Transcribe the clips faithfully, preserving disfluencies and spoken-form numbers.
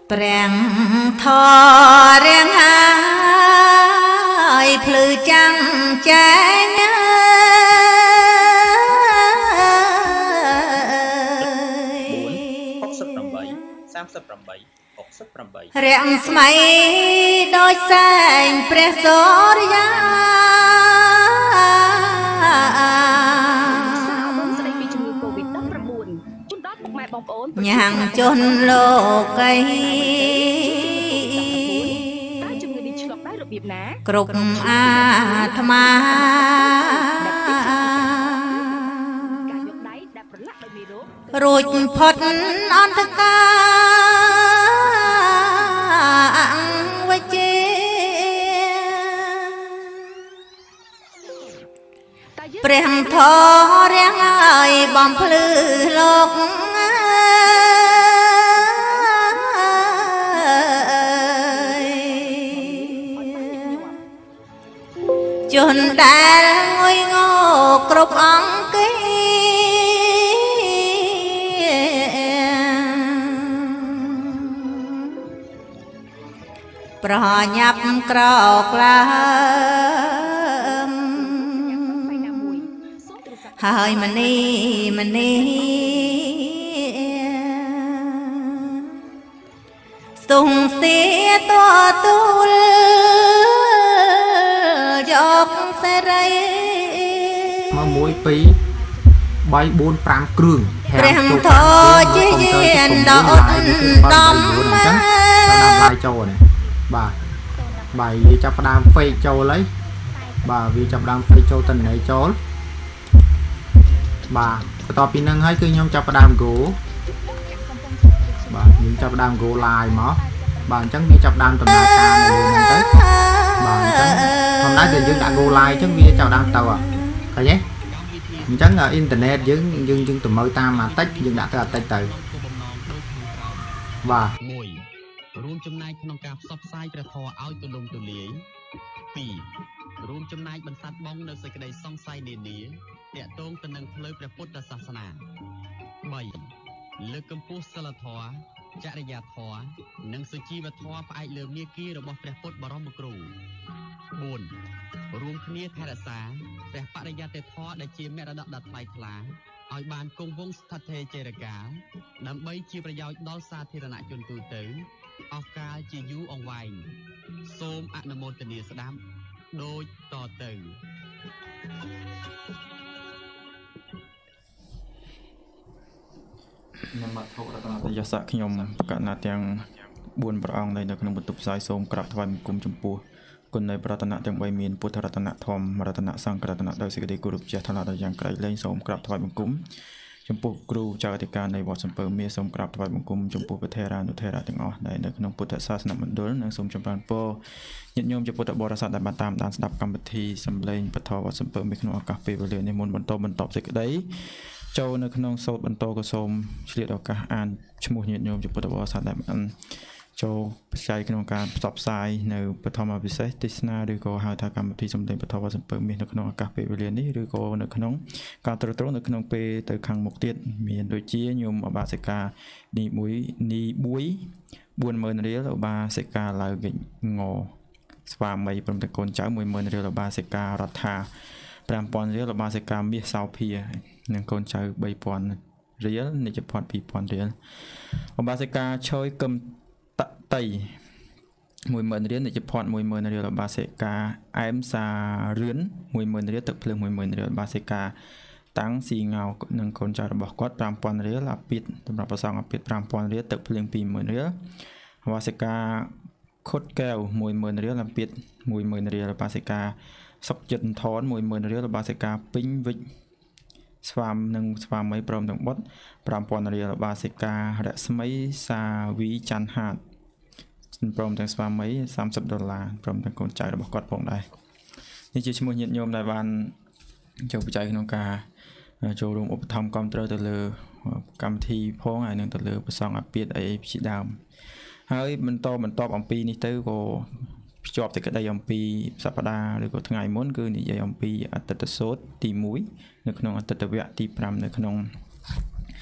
แปลงทอเรียงหายพลือจังใจเนื้อเรียงสมัยโดยแสงเปรียสรยายังจนโลกไกลกรุบอาธมารรูดพดอันตกาไว้เจเปรียงทอเรียงไอบอมพลือโลกจนได้งอยงอกรบอังกีปรยับกรอกลามหายมันนี่มันนี่ส่งเสียตัวตุลยกเสรีมาหมวยปีใบบุญปรางกรึงเปลี่ยนทอเจียนดอกดอมมาดามลายโจเนี่ยบ่าใบจับดามไฟโจเลยบ่าวีจับดามไฟโจตันไหนโจบ่าต่อปีนึงให้คือยมจับดามกูบ่ายิงจับดามกูลายหมอบ่าจังมีจับดามตำนานการในเรื่องนั้นบ่าจังทำได้เดี๋ยวยิงด่ากูลายจังมีจับดามเต่าอ่ะเข้าใจจังở internetยิงยิงยิงตำมือตามมาtíchยิงด่าตัวtích từบ่ารวมจำนายขนมกาบซับไซกระทอเอาตุลงตุลีปีรวมจำนายบรรทัดบ้องในสกัดซ่องไซเนียนีเตะตรงตะนังเพลพระพุทธศาสนาใบเลือกกัมพูสละทอจริยธรรมนังสุจีวทอไปเลือกเมียกี้ระบบพระพุทธบรมครูบุญรวมคณีแทรสาแต่ปริยาเตทอได้เจียมแม่ระดับดัดไปทลาเอาบานกงวงสถเทเจรกานำใบชีประยาวดอสาธิรณะจนตูเต๋อออกกาจียูอองไวโสมอนุโมทนีสดัมโดยต่อเติมนำมาโทรตยศขยมกนาเตียงบุญประองในขนมบุตรสายโสมกราบถวายกุมจมพูคนในปรัตนะเตียงใบมีนพุทธรัตนะธรรมรัตนะสังกรัตนะโดยสิกเดกุรุปเจตนาโดยยังไกลเล่นโสมกราบถวายกุมจมพูครูจากอธิการในวัดสัมเปิลเมียสมกราบถวายบังคมจมพูประเทศรานุเทระถึงอ๋อในในขนมพุทธศาสนาบรรดลในสมจำปานโปญาติโยมจะพุทธบริษัทได้มาตามด้านสดับกรรมพิธีสำเร็จปฐวัดสัมเปิลมีขนมอากาศเปรย์ในมณฑลบรรโตบรรทบสิกได้เจ้าในขนมโสดบรรโตกสมเฉลี่ยอากาศอ่านชมูญาติโยมจะพุทธบริษัทได้มาโจปัจจัยขนมการสอบสายในปฐมวิเศษติสนาหรือก็หาทางกรรมที่สำเร็จปฐมวัดสัมเปิลมีในขนมอากาศเปรย์นี้หรือก็ในขนมการตรวจตรวจในขนมเปรย์แต่ขังหมกเตี้ยมีโดยเชี่ยโยมอบาสิกานีบุยนีบุยบุญเมินเรียลอบาสิกาลายกิ่งงอสวามีปรมตะโกนเจ้ามวยเมินเรียลอบาสิการัฐาปรามปอนเรียลอบาสิกาเมียสาวเพียหนึ่งคนเจ้าใบปอนเรียลในจะพอดปีปอนเรียลอบาสิกาช่วยกำตะไตมวยเมินเรียนในจะพอดมวยเมินเรียลอบาสิกาไอมซาเรือนมวยเมินเรียลตะเพลิงมวยเมินเรียลอบาสิกาตั้งสีเงาหนึ่งคนจะบอกกอดปรามปอนเรียลปิดสำหรับประสานปิดปรามปอนเรียลตะเพลิงปีเมินเรียลอบาสิกาโคดแก้วมวยเมินเรียลปิดมวยเมินเรียลอบาสิกาสกจันทอนมวยเมินเรียลอบาสิกาปิ้งวิสวามหนึ่งสวามไม่ปรมถึงบดปรามปอนเรียลอบาสิการะสมัยซาวิจันหาดปรมถึงสวามไม่สามสิบดอลลาร์ปรมถึงคนใจระบบกอดผงได้นี่ชื่อชมวยโยมในบ้านเจ้าปัจจัยขนมกาโจรมอุปธรรมกรรมเตอร์ตะเลอกรรมทีพ้องไอ้หนึ่งตะเลประสองอภิษไอ้ชิดามเฮ้ยมันโตมันตอบอัมปีนี่เต้ก็จอบแต่ก็ได้อัมปีสัปดาห์หรือก็ทั้งไงม้วนคือนี่ยัมปีอัตตะโสตีมุ้ยในขนมอัตตะเวะตีพรำในขนม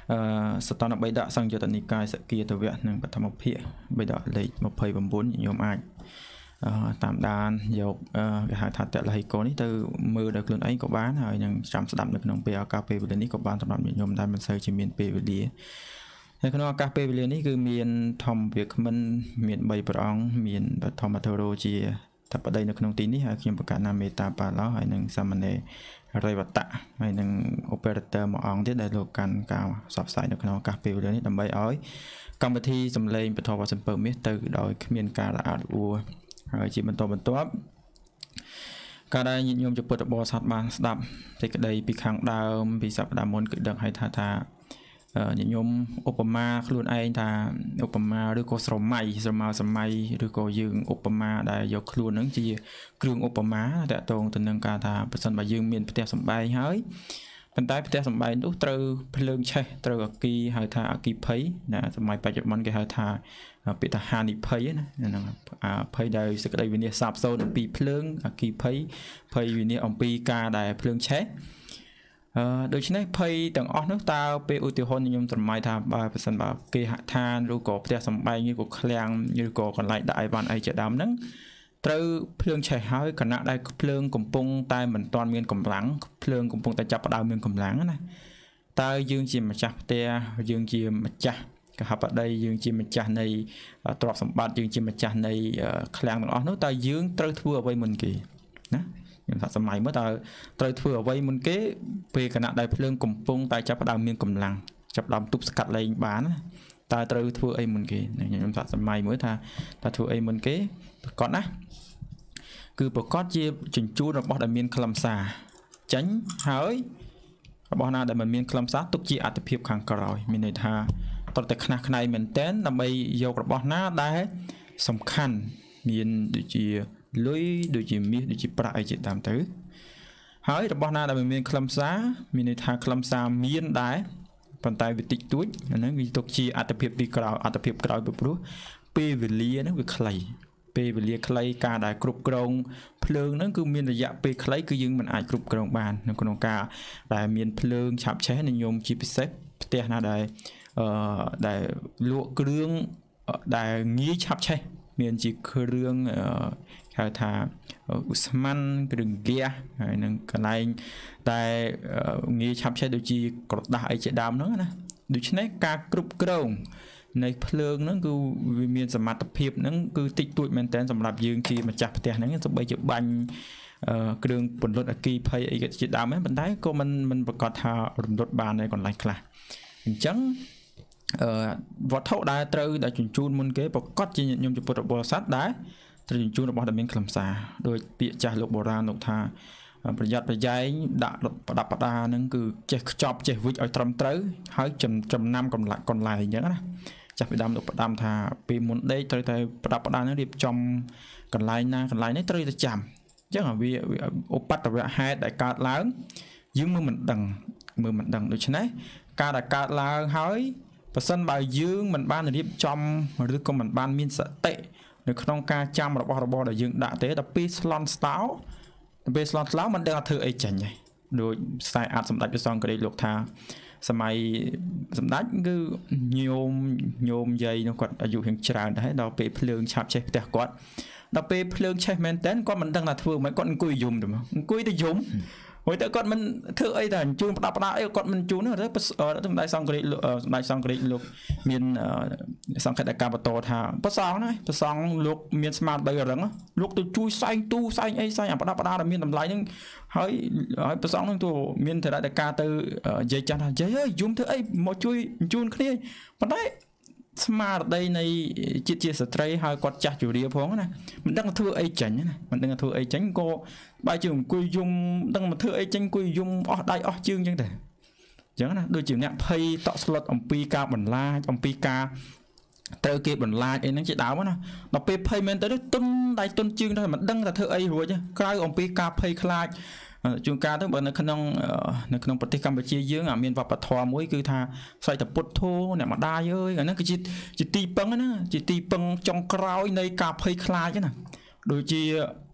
สตอนใบดะสังยุตนิกายสกีตัวเวทหนึ่งปฐมเพียใบดะเลยมาเพย์บำบุญโยมอาจตามดานยกหาถัดแต่ละโกนี้ตัวมือเด็กลุ่นไอ้ก็บ้านหยังจำสดับในขนมเปียกาเปวิลนี้ก็บ้านสำหรับโยมได้มันใส่จิมีนเปวิลีในขนมกาเปวิลีนี้คือมีนทอมเบียกมันมีนใบปรองมีนทอมมาเทโรจีถ้าประเด็นในขนมตีนี้หากยังประกาศนามเมตาปาแล้วให้หนึ่งสามเณรไรวัตตะให้หนึ่งโอเปอเรเตอร์มาอองที่ได้โลกันกาวสอบสายในขนมกาเปวิลีนี้ทำใบอ้อยกรรมที่สำเร็จเป็นทอวัสดุเปิดมิเตอร์โดยมีนการอาดอัวจีบรรทบรรทบการได้ยินยมจะเปิดบอสัตบางสดับที่กระไดปีขังดาวปีสับดามนเกิดดังให้ทาทายินยมอุปมาคลุนไอทาอุปมาหรือก็สมัยสมัยสมัยหรือก็ยืงอุปมาได้ยกคลุนนั่งจีเครื่องอุปมาแต่ตรงตัวนึงการทาประสันบายืงเมียนประเทศสมัยเฮ้ยเป็นใต้ประเทศสมัยนู้ตรเพลิงใช่ตรอากีหายทาอากีเพย์นะสมัยปัจจุบันก็หายทาปิดทหารอีเพย์นะนะครับเพย์ได้สึกได้วินิจสับโซนปีเพลิงอากีเพย์เพย์วินิจองปีกาได้เพลิงใช้โดยเฉพาะเพย์ต่างออกนักตาเปอุติฮอนนิยมสมัยทาบาประสันบาเกหทานรูกอบประเทศสมัยงี้ก็เคลียงยูกอกันไล่ได้บ้านไอจะดำนั้นตรเพลิงใช้หายขณะได้เพลิงกลมปงตายเหมือนตอนเมียนกำลังเพลิงกลมปงแต่จับดาวเมียนกำลังนะตายยืงจีมาจับเตะยืงจีมาจับก็หับได้ยืงจีมาจับในตรอกสมบัติยืงจีมาจับในแคลงต่างๆนู้นตายยืงตรทั่วไว้มุนกีนะอย่างสมัยเมื่อตายตรทั่วไว้มุนกีเปขณะได้เพลิงกลมปงตายจับดาวเมียนกำลังจับดาวตุบสกัดอะไรบ้านตายตรทั่วไอ้มุนกีอย่างสมัยเมื่อตาตาทั่วไอ้มุนกีก่อนนะคือประกอบจีจุนจูนរបស់ដែលមានខ្លឹមសារចាញ់ហើយរបស់ណាដែលមិនមានខ្លឹមសារទុកជាអត្ថិភាពខាងក្រោយមានន័យថាតើតែខ្នះខ្នែងមែនតែនដើម្បីយករបស់ណាដែលសំខាន់មានដូចជាលុយដូចជាមាសដូចជាប្រាក់អីជាដើមទៅហើយរបស់ណាដែលមិនមានខ្លឹមសារមានន័យថាខ្លឹមសារមានដែរប៉ុន្តែវាតិចតួចអាហ្នឹងវាទុកជាអត្ថិភាពពីក្រោយអត្ថិភាពក្រោយពីព្រោះពេលវេលាហ្នឹងវាខ្លីពេលវេលាខ្លីការដែលគ្រប់គ្រងភ្លើងហ្នឹងគឺមានរយៈពេលខ្លីគឺយើងមិនអាចគ្រប់គ្រងបាននៅក្នុងការដែលមានភ្លើងឆាប់ឆេះនិយមជាពិសេសផ្ទះណាដែលអឺដែលលក់គ្រឿងដែលងាយឆាប់ឆេះមានជាគ្រឿងហៅថាឧស្ម័នគ្រឿងហ្គាសហើយនឹងកន្លែងតែងាយឆាប់ឆេះដូចជាក្រដាសអីជាដើមហ្នឹងណាដូច្នេះការគ្រប់គ្រងในเพลิงนั้นคือมีสมรรถภาพนั้นคือติดตัวมันแต่สำหรับยืนที่มาจับแต่นั้นสบายจะบังเครื่องปนรถอากีภัยไอ้จิตดาวไหมบันไดก็มันมันประกอบท่ารถบานในก่อนไรคลาจังวัดเท่าได้เตยได้จุนจูนมุนเก๋ประกอบจีนยมจะปวดบริษัทได้ตจุนจูนบอกได้เป็นคลำสาโดยเปียจ่าโลกโบราณโลกท่าประหยัดประหยัดดับประดับประดานั่นคือเจ็บจอบเจ็บวิจเอาตรำเตยหายจำจำนำก่อนละก่อนลายอย่างนั้นนะจับไปดำดอกประดำท่าปีมุนได้เตยเตยประดับประดานั่นเรียบจำก่อนลายนะก่อนลายนี่เตยจะจำจังหวะวิอุปัตตะเวหายได้การล้างยืมมือมันดังมือมันดังโดยฉะนั้นการได้การล้างหายประสันใบยืมมันบ้านเรียบจำหรือก็มันบ้านมีสติในขนมกาจำระบบระบบได้ยืมด่าเตะแต่ปีสลอนสตาวเบสลอนแล้วมันเดินเธอไอ้จันไงโดยสายอาร์ตสำหรับจะซองก็ได้หลอกทาสมัยสำนักคือโยมโยมใหญ่นกอดอายุแห่งชราได้เราไปเพลิงฉับใช้แต่กอดเราไปเพลิงใช้แมนเทนก็มันตั้งแต่เธอไม่ก้อนกุยยุ่มถูกไหมกุยแต่ยุ่มโอ้ยแต่ก้อนมันเธอไอ้แต่จูนประดับประดาไอ้ก้อนมันจูนเนี่ยแล้วเออต้องได้ซองก็ได้ได้ซองก็ได้ลูกมีนสังเกตการประตูทาประซองนะประซองลูกมีนสมาร์ทใบกระดังลูกตัวจุยใส่ตู้ใส่ไอ้ใส่ประดับประดาแต่มีนทำลายนึงเฮ้ยเฮ้ยประซองนึงตัวมีนเธอได้แต่การเตอเยจันเยอะยุ่มเธอไอ้หมอจุยจูนเคลียร์มันได้สมาร์ทได้ในจิตใจสตรีหายกอดจัดอยู่เดียวพ้องนะมันตั้งเธอไอ้จันนะมันตั้งเธอไอ้จันก็ใบจุ่มกุยยุ่มตั้งมาเธอไอ้จันกุยยุ่มอ๋อได้อ๋อจึงจังแต่จังนะโดยจุดเนี้ยเพย์ต่อสลัดอมปีกาบันลาอมปีกาเตอเก็บบันลาไอ้นั่นจะดาวนะเราไปเพย์มันแต่ได้ต้นได้ต้นจึงได้มันตั้งแต่เธอไอ้หัวจ้ะกลายอมปีกาเพย์คลายจุงการทั้งหมดในขนมในขนมปฏิกรรมไปเชี่ยเยอะอ่ะมีนวัปทอมวยคือท่าใส่แต่ปุถโธเนี่ยมาได้เยอะอันนั้นคือจิตจิตตีปังนะจิตตีปังจงกราวในกาเพย์คลายจ้ะนะโดยจี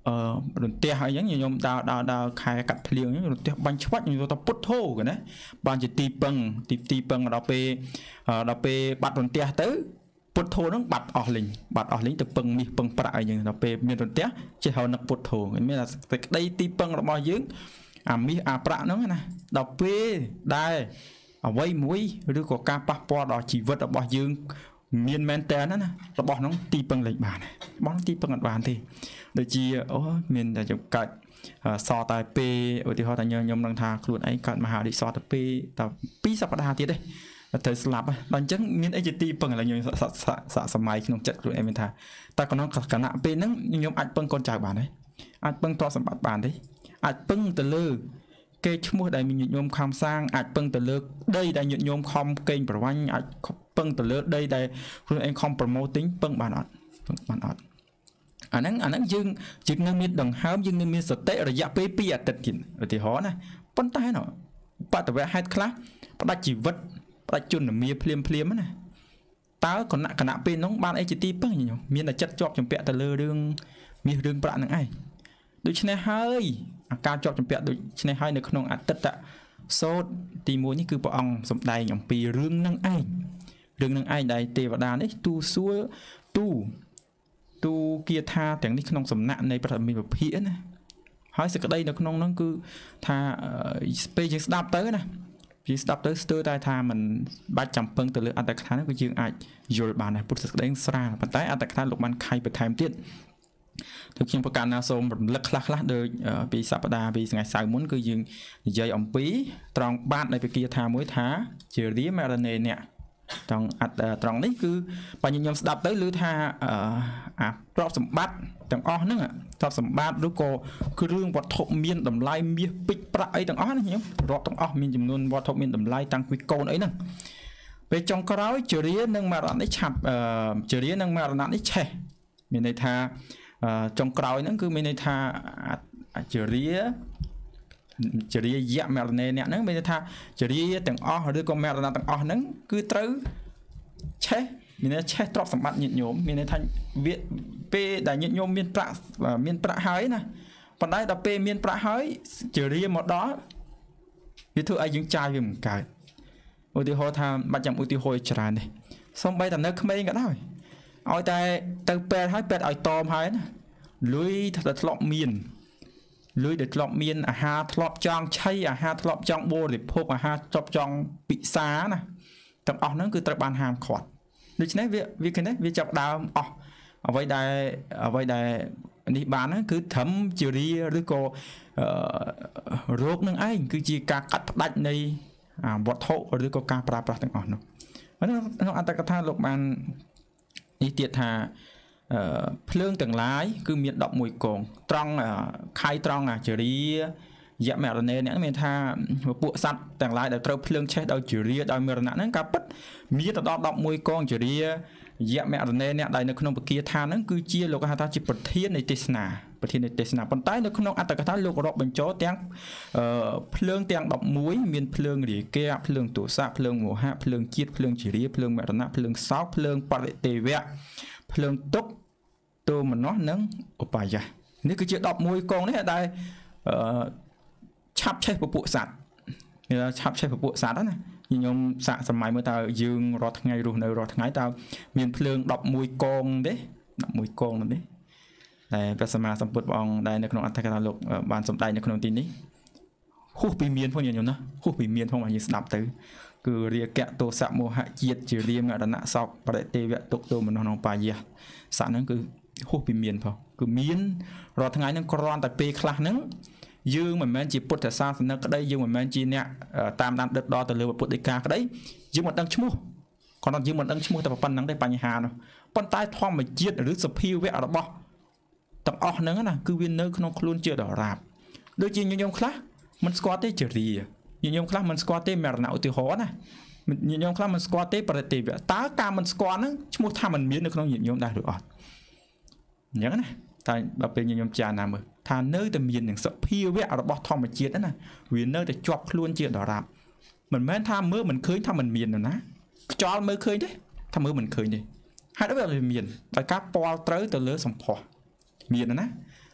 អឺរន្ទះអីចឹងញោមដើរដើរដើរខែកាត់ភ្លៀងហ្នឹងរន្ទះបាញ់ឆ្វាច់ញោមទៅពុតធោកណាបានជាទីពឹងទីទីពឹងដល់ពេលដល់ពេលបាត់រន្ទះទៅពុតធោហ្នឹងបាត់អស់លេងបាត់អស់លេងទៅពឹងមាសពឹងប្រាក់អីចឹងដល់ពេលមានរន្ទះចេះហៅនឹកពុតធោមានតែក្តីទីពឹងរបស់យើងអាមាសអាប្រាក់ហ្នឹងណាដល់ពេលដែលអ្វីមួយឬក៏ការប៉ះពាល់ដល់ជីវិតរបស់យើងមានមែនតើណាណារបស់ហ្នឹងទីពឹងលេងបានរបស់ទីពឹងអត់បានទេដូចជាអូមានតែចង្កាច់សតតែពេលឧទាហរណ៍ថាខ្ញុំនឹងថាខ្លួនឯងកើតមហារីកសតតែពេលតែពីរសប្តាហ៍ទៀតទេទៅស្លាប់ដល់អញ្ចឹងមានអីជាទីពឹងឥឡូវខ្ញុំសាកសម័យក្នុងចិត្តខ្លួនឯងមានថាតែក្នុងគណៈពេលហ្នឹងខ្ញុំអាចពឹងកូនចៅបានទេអាចពឹងទ្រព្យសម្បត្តិបានទេអាចពឹងទៅលើគេឈ្មោះដែលមានញាតិញោមខំសាងអាចពឹងទៅលើដីដែលញាតិញោមខំកេងប្រវ័ញ្ចអាចពឹងទៅលើដីដែលខ្លួនឯងខំប្រម៉ូទិញពឹងបានអត់ពឹងបានអត់អាហ្នឹងអាហ្នឹងយើងយើងនៅមានដង្ហើមយើងនៅមានសតិរយៈពេលពីរអាទិត្យទៀតឧទាហរណ៍ណាប៉ុន្តែណបតវៈហេតុខ្លះផ្ដាច់ជីវិតផ្ដាច់ជនមាភ្លាមភ្លាមណាតើគណៈគណៈពេលហ្នឹងបានអីជាទីពឹងញោមមានតែចិត្តជាប់ចម្ពាក់ទៅលើរឿងមាសរឿងប្រាក់ហ្នឹងឯងដូច្នេះហើយអាការជាប់ចម្ពាក់ដូច្នេះហើយនៅក្នុងអតីតសូត្រទីមួយនេះគឺព្រះអង្គសម្ដែងអំពីរឿងហ្នឹងឯងរឿងហ្នឹងឯងដែលទេវតានេះទូសួរទូទូគាថាទាំងនេះក្នុងសំណាក់នៃប្រតិមិវិភាគណាហើយសេចក្តីនៅក្នុងហ្នឹងគឺថាពេលយើងស្ដាប់ទៅណាយើងស្ដាប់ទៅស្ទើរតែថាมันបាច់ចាំពឹងទៅលើអត្តកថាហ្នឹងគឺយើងអាចយល់បានដែរពុទ្ធសេចក្តីស្រាលប៉ុន្តែអត្តកថាលោកបានខៃបន្ថែមទៀតគឺខ្ញុំប្រកាសណាសូមរំលឹកខ្លះខ្លះដូចពីសប្តាហ៍ពីថ្ងៃសៅរ៍មុនគឺយើងនិយាយអំពីត្រង់បាតនៃពាក្យថាមួយថាជារាមរណេអ្នកត្រង់អត្តត្រង់នេះគឺបញ្ញខ្ញុំស្ដាប់ទៅឮថាអាទ្រព្យសម្បត្តិទាំងអស់ហ្នឹងទ្រព្យសម្បត្តិឬក៏គ្រឿងវត្ថុមានតម្លៃមាសពេជ្រប្រាក់អីទាំងអស់ណាខ្ញុំរាប់ទាំងអស់មានចំនួនវត្ថុមានតម្លៃតាំងពីកូនអីហ្នឹងពេលចុងក្រោយជរានិងមរណៈនេះឆាប់ជរានិងមរណៈនេះឆេះមានន័យថាចុងក្រោយហ្នឹងគឺមានន័យថាជរាជរាយៈមរណេអ្នកហ្នឹងមានន័យថាជរាទាំងអស់ឬក៏មរណៈទាំងអស់ហ្នឹងគឺត្រូវឆេះមានន័យឆេះទ្រព្យសម្បត្តិញាតិញោមមានន័យថាវាពេលដែលញាតិញោមមានប្រាក់មានប្រាក់ហើយណាប៉ុន្តែដល់ពេលមានប្រាក់ហើយជរាមកដល់វាធ្វើឲ្យយើងចាយវាមិនកើតឧទាហរណ៍ថាបាច់ចាំឧទាហរណ៍ច្រើនទេសូម្បីតែនៅក្មេងក៏ដោយឲ្យតែទៅពេទ្យហើយពេទ្យឲ្យតមហើយណាលុយតែធ្លាប់មានលុយដែលធ្លាប់មានអាហារធ្លាប់ចង់ឆៃអាហារធ្លាប់ចង់បរិភោគអាហារធ្លាប់ចង់ពិសាណាទាំងអស់ហ្នឹងគឺត្រូវបានហាមឃាត់ដូច្នេះវាវាគេនេះវាចាប់ដើមអស់អ្វីដែលអ្វីដែលនេះបានហ្នឹងគឺត្រឹមជារាឬក៏រោគនឹងឯងគឺជាការកាត់ផ្ដាច់នៃវត្ថុឬក៏ការប្រើប្រាស់ទាំងអស់នោះក្នុងអត្តកថាលោកបាននេះទៀតថាភ្លើងទាំងឡាយគឺមានដប់មួយកងត្រង់ខៃត្រង់អាជរាយៈមរណេអ្នកមានថាពួកសត្វទាំងឡាយដែលត្រូវភ្លើងឆេះដោយជរាដោយមរណៈហ្នឹងការពិតមានទៅដល់ដប់មួយកងជរាយៈមរណេអ្នកដែលនៅក្នុងបកាថាហ្នឹងគឺជាលោកហៅថាជាប្រធាននៃទេសនាប្រធាននៃទេសនាប៉ុន្តែនៅក្នុងអត្តកថាលោករាប់បញ្ចូលទាំងភ្លើងទាំងដប់មួយមានភ្លើងរាគៈភ្លើងទោសៈភ្លើងមោហៈភ្លើងជាតិភ្លើងជរាភ្លើងមរណៈភ្លើងសោកភ្លើងបរិទេវៈភ្លើងទុក្ខទោមនស្សនិងឧបាយៈនេះគឺជាដប់មួយកងនេះដែលឆាប់ឆេះពពួកសត្វឆាប់ឆេះពពួកសត្វណាខ្ញុំសាកសម័យមើលតើយើងរាល់ថ្ងៃរស់នៅរាល់ថ្ងៃតើមានភ្លើងដប់មួយកងទេដប់មួយកងនោះទេតែព្រះសម្មាសម្ពុទ្ធព្រះអង្គដែលនៅក្នុងអត្ថកថាលោកបានសម្ដែងនៅក្នុងទីនេះហួសពីមានផងខ្ញុំណាហួសពីមានផងឲ្យយើងស្ដាប់ទៅគឺរាគៈទោសៈមោហៈជាតិជារាមរណៈសោកបរិទេវៈទុក្ខទោមនស្សនិងឧបាយៈសត្វហ្នឹងគឺហួសពីមានផងគឺមានរាល់ថ្ងៃហ្នឹងគ្រាន់តែពេលខ្លះហ្នឹងយើងមិនមែនជាពុទ្ធសាសនិកក្តីយើងមិនមែនជាអ្នកតាមដានដិតដល់ទៅលើពុទ្ធដីកាក្តីយើងមិនដឹងឈ្មោះគាត់ថាយើងមិនដឹងឈ្មោះតែប៉ុណ្្នឹងទេបញ្ហានោះប៉ុន្តែធម្មជាតិឬសភាវៈរបស់ទាំងអស់ហ្នឹងណាគឺវានៅក្នុងខ្លួនជាដរាបដូចជាញញោមខ្លះមិនស្គាល់ទេជរាញញោមខ្លះមិនស្គាល់ទេមរណៈឧទាហរណ៍ណាញញោមខ្លះមិនស្គាល់ទេបរិទេវៈតើការមិនស្គាល់ហ្នឹងឈ្មោះថាមិនមាននៅក្នុងញញោមដែរឬអត់អញ្ចឹងណាតែដល់ពេលញញោមចារណាមើលថានៅតែមាននឹងសភាវៈរបស់ធម្មជាតិណាវានៅតែជាប់ខ្លួនជាដរាបមិនមែនថាមើលមិនឃើញថាមិនមានណាខ្យល់មើលឃើញទេថាមើលមិនឃើញទេហេតុអីវាមានដោយការពាល់ត្រូវទៅលើសម្ផស្សមានណា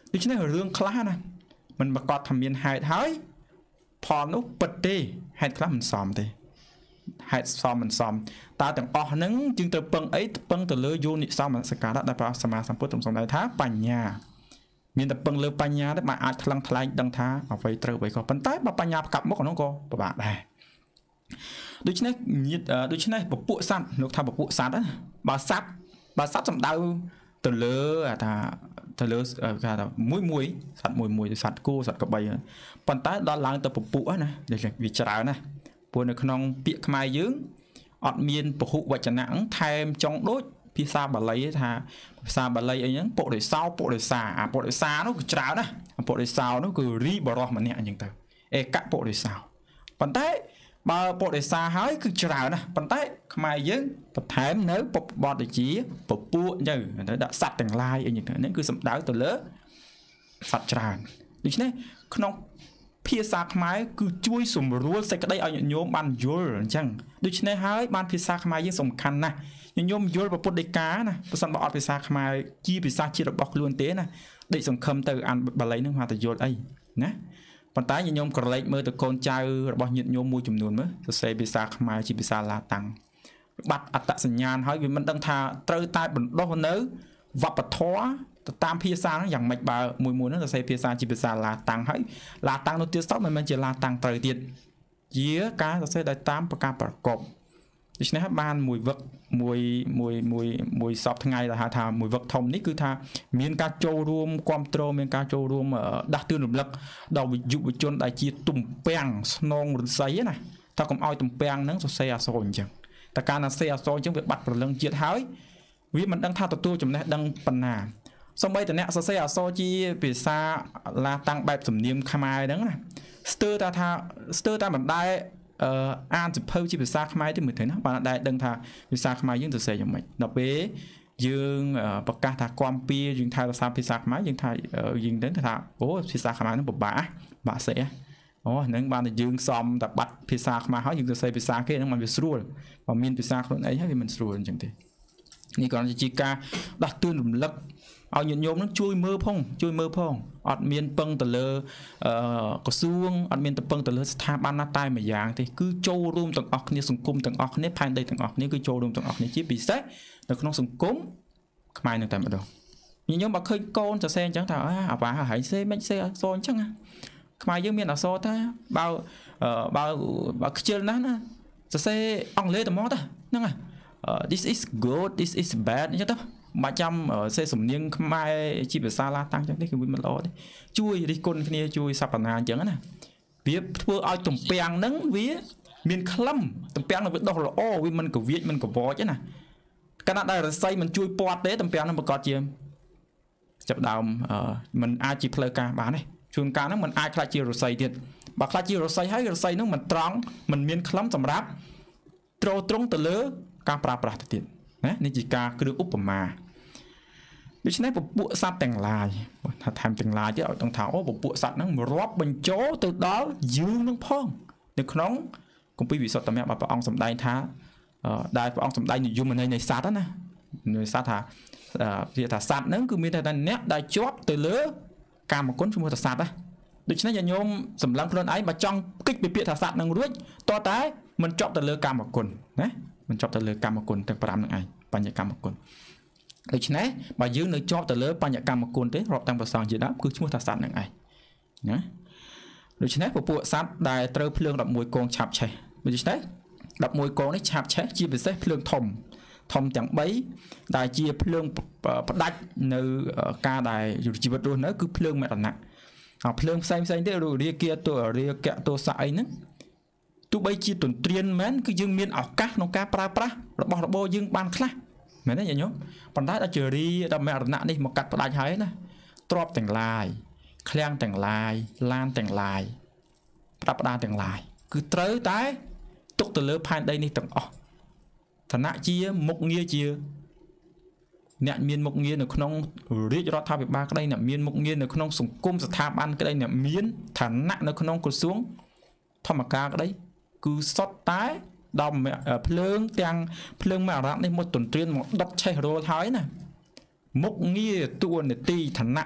ដូច្នេះរឿងខ្លះណាมันប្រកាសថាមានហេតុហើយផលនោះពិតទេហេតុខ្លះមិនសមទេហេតុសមមិនសមតើទាំងអស់ហ្នឹងយើងត្រូវពឹងអីពឹងទៅលើយោនិសមនសិការៈដែលព្រះសម្មាសម្ពុទ្ធទ្រង់សម្ដែងថាបញ្ញាមានតែពឹងលើបញ្ញាទេមិនអាចថ្លឹងថ្លែងដឹងថាអ្វីត្រូវអ្វីខុសប៉ុន្តែបើបញ្ញាប្រកាប់មុខហ្នឹងក៏ពិបាកដែរដូច្នេះញាតដូច្នេះពពួកសត្វលោកថាពពួកសត្វណាបើសត្វបើសត្វសំដៅទៅលើថាទៅលើគេថាមួយមួយសត្វមួយមួយសត្វគោសត្វក្របីប៉ុន្តែដល់ឡើងទៅពពួកណាវាច្រើនណាព្រោះនៅក្នុងពាក្យខ្មែរយើងអត់មានពហុវចនៈថែមចុងដូចភាសាបាលីថាភាសាបាលីអីហ្នឹងពុរិសោពុរិសាអាពុរិសានោះគឺច្រើនណាពុរិសោនោះគឺរីបរោះម្នាក់អញ្ចឹងទៅអេកពុរិសោប៉ុន្តែបើពុរិសាហើយគឺច្រើនណាប៉ុន្តែខ្មែរយើងបន្ថែមនៅពុបបទជាពពួកអញ្ចឹងទៅដាក់សត្វទាំងឡាយអីហ្នឹងហ្នឹងគឺសំដៅទៅលើសត្វច្រើនដូច្នេះក្នុងភាសាខ្មែរគឺជួយសម្រួលសេចក្តីឲ្យញាតិញោមបានយល់អញ្ចឹងដូច្នេះហើយបានភាសាខ្មែរយើងសំខាន់ណាស់ញាតិញោមយល់ពុទ្ធដីកាណាបើសិនបើអត់ភាសាខ្មែរជាភាសាជាតិរបស់ខ្លួនទេណាដេកសង្ឃឹមទៅអានបាលីនឹងថាទៅយល់អីណាប៉ុន្តែញាតិញោមក្រឡេកមើលទៅកូនចៅរបស់ញាតិញោមមួយចំនួនមើលសរសេរភាសាខ្មែរជាភាសាឡាតាំងបាត់អត្តសញ្ញាណហើយវាមិនដឹងថាត្រូវតែបណ្ដុះនៅវប្បធម៌ទៅតាមភាសាហ្នឹងយ៉ាងម៉េចបើមួយមួយហ្នឹងសរសេរភាសាជាភាសាឡាតាំងហើយឡាតាំងនោះទៀតសោះមិនមែនជាឡាតាំងត្រូវទៀតជាការសរសេរដោយតាមប្រការប្រកបដូច្នេះហើយបានមួយវឹកមួយមួយមួយមួយសពថ្ងៃដែលហៅថាមួយវឹកធំនេះគឺថាមានការចូលរួមគ្រប់គ្រងមានការចូលរួមដាស់តឿនរំលឹកដល់យុវជនដែលជាទំពាំងស្នងរស័យណាថាកុំឲ្យទំពាំងហ្នឹងសរសេរអក្សរអញ្ចឹងតែការណាសេអក្សរអញ្ចឹងវាបាត់ព្រលឹងជាតិហើយវាមិនដឹងថាទទួលចំណេះដឹងប៉ុណ្ណាសូម្បីតែអ្នកសរសេរអក្សរជាភាសាឡាតាំងបែបសំនៀងខ្មែរហ្នឹងណាស្ទើរតែថាស្ទើរតែមិនដែរអឺអានសភៅជាភាសាខ្មែរទេមើលទៅណាបានដែរដឹងថាភាសាខ្មែរយើងសរសេរយ៉ាងម៉េចដល់ពេលយើងប្រកាសថាគាំពៀយើងថែរក្សាភាសាខ្មែរយើងថាយើងដឹងថាអូភាសាខ្មែរហ្នឹងពិបាកបាក់សេះអូហ្នឹងបានតែយើងសំតែបាត់ភាសាខ្មែរហើយយើងសរសេរភាសាគេហ្នឹងมันវាស្រួលបើមានភាសាខ្លួនឯងហើយវាមិនស្រួលអញ្ចឹងទេនេះគ្រាន់តែជាការដាស់តឿនរំលឹកឲ្យញាតិញោមនឹងជួយមើលផងជួយមើលផងអត់មានពឹងទៅលើអឺក្រសួងអត់មានទៅពឹងទៅលើស្ថាប័នណាតែមួយយ៉ាងទេគឺចូលរួមទាំងអស់គ្នាសង្គមទាំងអស់គ្នាផែនដីទាំងអស់គ្នាគឺចូលរួមទាំងអស់គ្នាជាពិសេសនៅក្នុងសង្គមខ្មែរនឹងតែម្ដងញាតិញោមបើឃើញកូនសរសេរអញ្ចឹងថាអាប៉ាហើយសេមិនសេអក្សរអញ្ចឹងខ្មែរយើងមានអក្សរថាបើបើបើខ្ជិលណាស់ណាសរសេរអង់គ្លេសតែមកទៅហ្នឹងហើយ this is good this is bad អញ្ចឹងទៅបាច់ចាំសេសំនៀងខ្មែរជាភាសាឡាតាំងអញ្ចឹងទេគឺវាមិនល្អទេជួយរិះគន់គ្នាជួយសព្វនាអញ្ចឹងណាវាធ្វើឲ្យទំពាំងហ្នឹងវាមានក្លឹមទំពាំងនឹងវាដុះល្អវាមិនកវៀចមិនកវចទេណាកាលណាដែលរស័យមិនជួយពាត់ទេទំពាំងហ្នឹងប្រកាសជាចាប់ដើមមិនអាចជាផ្លូវការបានទេជួនកាលហ្នឹងมันអាចខ្លាចជារស័យទៀតបើខ្លាចជារស័យហើយរស័យហ្នឹងមិនត្រង់មិនមានក្លឹមសម្រាប់ត្រត្រង់ទៅលើការប្រើប្រាស់ទៅទៀតណានេះជាការគ្រឿងឧបមាដូច្នេះពពួកសត្វទាំងឡាយថាថែមទាំងឡាយទៀតឲ្យដឹងថាអូពពួកសត្វហ្នឹងរាប់បញ្ចូលទៅដល់យើងនឹងផងនៅក្នុងគម្ពីរវិសុទ្ធមគ្គរបស់ព្រះអង្គសម្ដែងថាដែលព្រះអង្គសម្ដែងនិយមន័យនៃសត្វណានៃសត្វថាវាថាសត្វហ្នឹងគឺមានតែអ្នកដែលជាប់ទៅលើកាមគុណឈ្មោះថាសត្វណាដូច្នេះញញោមសម្លឹងខ្លួនឯងបើចង់គិតពីពាក្យថាសត្វហ្នឹងរួចតោះតែមិនជាប់ទៅលើកាមគុណណាមិនជាប់ទៅលើកម្មគុណទាំងប្រាំហ្នឹងឯងបញ្ញកម្មគុណដូច្នេះបើយើងនៅជាប់ទៅលើបញ្ញកម្មគុណទេរាប់ទាំងប្រសងជាដើមគឺឈ្មោះថាសត្វហ្នឹងឯងណាដូច្នេះពពួកសត្វដែលត្រូវភ្លើង11កងឆាប់ឆេះដូច្នេះ11កងនេះឆាប់ឆេះជាពិសេសភ្លើងធំធំទាំង3ដែលជាភ្លើងផ្ដាច់នៅការដែលជីវិតរស់នៅគឺភ្លើងមរណៈហើយភ្លើងផ្សេងផ្សេងទៀតរាគាទោរាកៈទោសៈអីហ្នឹងទោះបីជាទន្ទ្រានមែនគឺយើងមានឱកាសក្នុងការប្រើប្រាស់របស់របរយើងបានខ្លះមែនទេញោមប៉ុន្តែដល់ជារីដល់មរណៈនេះមកកាត់ផ្ដាច់ហើយណាទ្របទាំងឡាយឃ្លាំងទាំងឡាយឡានទាំងឡាយប្រដាប់ផ្ដាទាំងឡាយគឺត្រូវតែទុកទៅលើផែនដីនេះទាំងអស់ឋានៈជាមុខងារជាអ្នកមានមុខងារនៅក្នុងរាជរដ្ឋាភិបាលក្តីអ្នកមានមុខងារនៅក្នុងសង្គមស្ថាប័នក្តីអ្នកមានឋានៈនៅក្នុងក្រសួងធម្មការក្តីគឺសុទ្ធតែដល់ភ្លើងទាំងភ្លើងមរណៈនេះមកទន្ទ្រានមកដុតឆេះរោលហើយណាមុខងារតួនាទីឋានៈ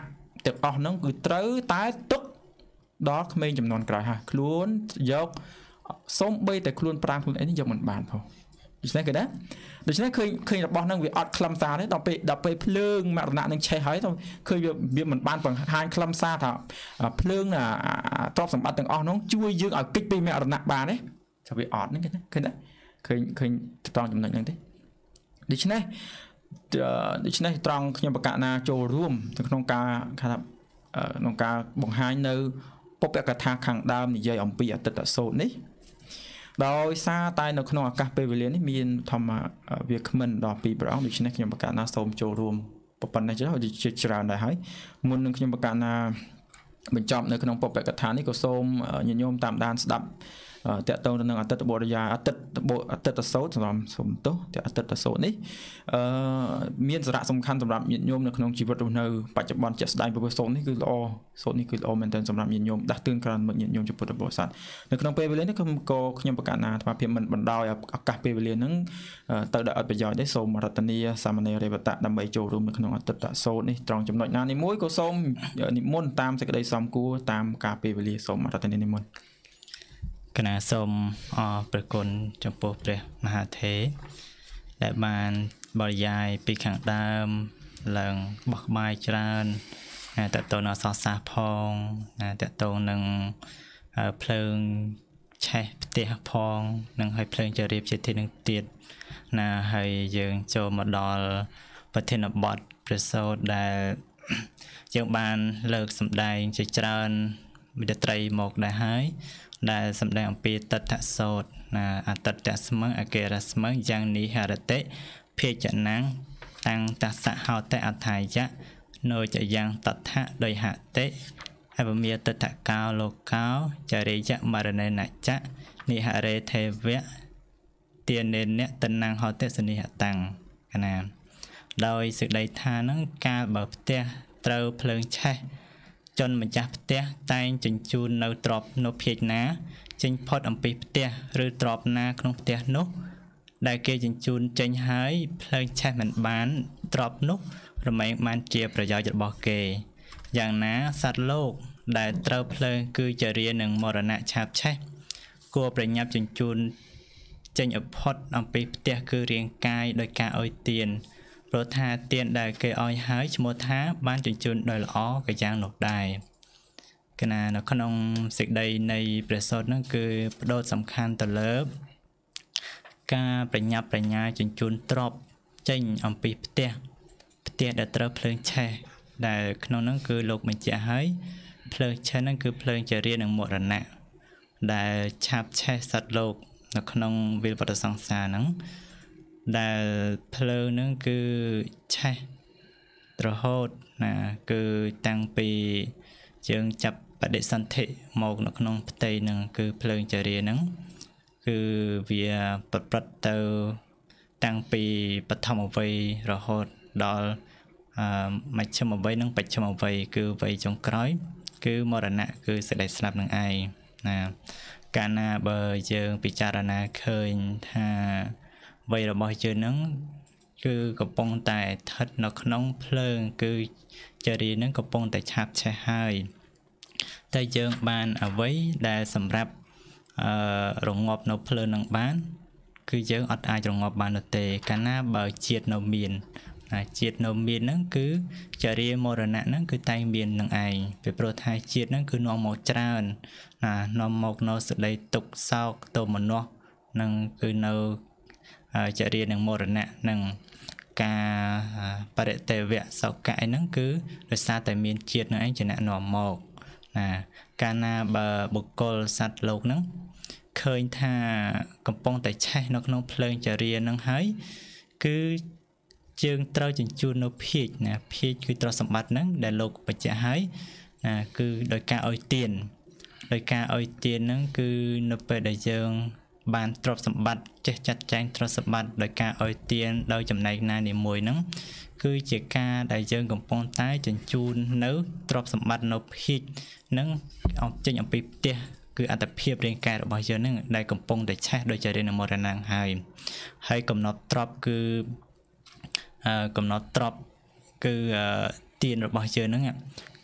ទាំងអស់ហ្នឹងគឺត្រូវតែទុកដល់ក្មេងចំនួនក្រោយហើយខ្លួនយកសូមបីតែខ្លួនប្រាំខ្លួនឯងយកមិនបានផងដូច្នេះគេណាដូច្នេះឃើញឃើញរបស់ហ្នឹងវាអត់ខ្លឹមសារទេដល់ពេលដល់ពេលភ្លើងមរណៈនឹងឆេះហើយទៅឃើញវាវាមិនបានបង្ហាញខ្លឹមសារថាភ្លើងទ្រព្យសម្បត្តិទាំងអស់ហ្នឹងជួយយើងឲ្យគេចពីមរណៈបានទេថាវាអត់ហ្នឹងគេណាឃើញណាឃើញឃើញត្រង់ចំណុចហ្នឹងទេដូច្នេះដូច្នេះត្រង់ខ្ញុំបកណាចូលរួមទៅក្នុងការថាក្នុងការបង្ហាញនៅពុព្វកថាខាងដើមនិយាយអំពីអតីតសូត្រនេះដោយសារតែនៅក្នុងឱកាសពេលវេលានេះមានធម្មវាគ្មិនដល់ពីរព្រះអង្គដូច្នេះខ្ញុំបកណាសូមចូលរួមប៉ុណ្ណេះចុះជាច្រើនដែរហើយមុននឹងខ្ញុំបកណាបញ្ចប់នៅក្នុងពុព្វកថានេះក៏សូមញាតិញោមតាមដានស្ដាប់តកតងទៅនឹងអតីតបុរិយាអតីតអតីតសូត្រសម្រាប់សំទោសតែអតីតសូត្រនេះអឺមានសារៈសំខាន់សម្រាប់ញាតិញោមនៅក្នុងជីវិតរស់នៅបច្ចុប្បន្នជាក់ស្ដែងព្រោះសូត្រនេះគឺល្អសូត្រនេះគឺល្អមែនទែនសម្រាប់ញាតិញោមដាស់តឿនក្រណញាតិញោមចំពោះពុទ្ធបរិស័ទនៅក្នុងពេលវេលានេះក៏ខ្ញុំប្រកាសណាអាត្មាភាពមិនបណ្ដោយឱកាសពេលវេលាហ្នឹងទៅដល់អត្ថប្រយោជន៍ទេសូមរតនាសាមណេររេវតៈដើម្បីចូលរួមនៅក្នុងអតីតសូត្រនេះត្រង់ចំណុចណានេះមួយក៏សូមនិមន្តតាមសេចក្តីសមគួរតាមការពេលវេលាសូមរតនានិមន្តគណៈសូមអរព្រះគុណចំពោះព្រះមហាថេរដែលបានបរិយាយពីខាងដើមឡើងបោះក្បាយច្រើនតកតនៅសរសាសផងតកតនឹងភ្លើងឆេះផ្ទះផងនឹងឲ្យភ្លើងចរៀបជាទីនឹងទៀតណាហើយយើងចូលមកដល់ប្រធានបទព្រះសូត្រដែលយើងបានលើកសម្ដែងជាច្រើនវិទ្យាមកដែរហើយដែលសម្ដែងអំពីតតសូត្រណាអតតស្មឹងអកេរស្មឹងយ៉ាងនិហរតិភិចណាំងតាំងតសហោតអថាយៈនោចយ៉ាងតថៈដោយហតិអវមេតតកោលោកោចរិយមរណេនចៈនិហរេទេវៈទានេនៈតណាំងហោតិសនិហតាំងកណាដោយសេចក្តីថានឹងកាលបើផ្ទះត្រូវភ្លើងឆេះជនម្ចាស់ផ្ទះតែងជញ្ជូននៅទ្រព្យនោះភាជណាចេញផុតអំពីផ្ទះឬទ្រព្យណាក្នុងផ្ទះនោះដែលគេជញ្ជូនចេញហើយភ្លើងឆេះមិនបានទ្រព្យនោះរមែងបានជាប្រយោជន៍របស់គេយ៉ាងណាសត្វលោកដែលត្រូវភ្លើងគឺជារានឹងមរណៈឆាបឆេះគួរប្រញាប់ជញ្ជូនចេញឲ្យផុតអំពីផ្ទះគឺរាងកាយដោយការអុយទានព្រោះថាទានដែលគេឲ្យហើយឈ្មោះថាបានជញ្ជូនដោយល្អក៏យ៉ាងនោះដែរគណៈនៅក្នុងសេចក្តីនៃព្រះសូត្រហ្នឹងគឺបដោតសំខាន់ទៅលើការប្រញាប់ប្រញាល់ជញ្ជូនទ្រព្យចេញអំពីផ្ទះផ្ទះដែលត្រូវភ្លើងឆេះដែលក្នុងហ្នឹងគឺលោកបញ្ជាក់ហើយភ្លើងឆេះហ្នឹងគឺភ្លើងជារានឹងមរណៈដែលឆាបឆេះសត្វលោកនៅក្នុងវិលវត្តសង្សារហ្នឹងដែលភ្លើងហ្នឹងគឺឆេះរហូតណាគឺតាំងពីយើងចាប់បដិសន្ធិមកនៅក្នុងផ្ទៃហ្នឹងគឺភ្លើងចរិយាហ្នឹងគឺវាប្រព្រឹត្តទៅតាំងពីបឋមវ័យរហូតដល់អឺមជ្ឈិមវ័យនិងបច្ឆិមវ័យគឺវ័យចុងក្រោយគឺមរណៈគឺសេចក្តីស្លាប់នឹងឯងណាកាលណាបើយើងពិចារណាឃើញថាវ័យរបស់យើងហ្នឹងគឺកំពុងតែស្ថិតនៅក្នុងភ្លើងគឺចរិយាហ្នឹងកំពុងតែឆាបឆេះហើយតែយើងបានអ្វីដែលសម្រាប់អឺរងាប់នៅភ្លើងនឹងបានគឺយើងអត់អាចរងាប់បាននោះទេកាលណាបើជាតិនៅមានជាតិនៅមានហ្នឹងគឺចរិយាមរណៈហ្នឹងគឺតែងមាននឹងឯងពីព្រោះថាជាតិហ្នឹងគឺនាំមកច្រើនណានាំមកនៅសេចក្តីទុក្ខសោកទោមនស្សនឹងគឺនៅចរិយានឹងមរណៈនឹងការបរិតេវៈសោកៈហ្នឹងគឺដោយសារតែមានជាតិនឹងឯងជាអ្នកនាំមកណាកាលណាបើបុគ្គលសត្វលោកហ្នឹងឃើញថាកំពុងតែឆេះនៅក្នុងភ្លើងចរិយាហ្នឹងហើយគឺជើងត្រូវជញ្ជូននៅភាជណាភាជគឺទ្រព្យសម្បត្តិហ្នឹងដែលលោកបញ្ជាក់ហើយណាគឺដោយការអុយទានដោយការអុយទានហ្នឹងគឺនៅពេលដែលយើងបានទ្រព្យសម្បត្តិចេះចាត់ចែងទ្រព្យសម្បត្តិដោយការអុយទានដោយចំណែកណានីមួយហ្នឹងគឺជាការដែលយើងកំពុងតែជញ្ជូននៅទ្រព្យសម្បត្តិនៅភាជហ្នឹងអត់ចេញអំពីផ្ទះគឺអត្តភាពរាងកាយរបស់យើងហ្នឹងដែលកំពុងតែឆេះដោយចរិយាមរណៈហើយហើយកំណត់ទ្រព្យគឺអឺកំណត់ទ្រព្យគឺទានរបស់យើងហ្នឹង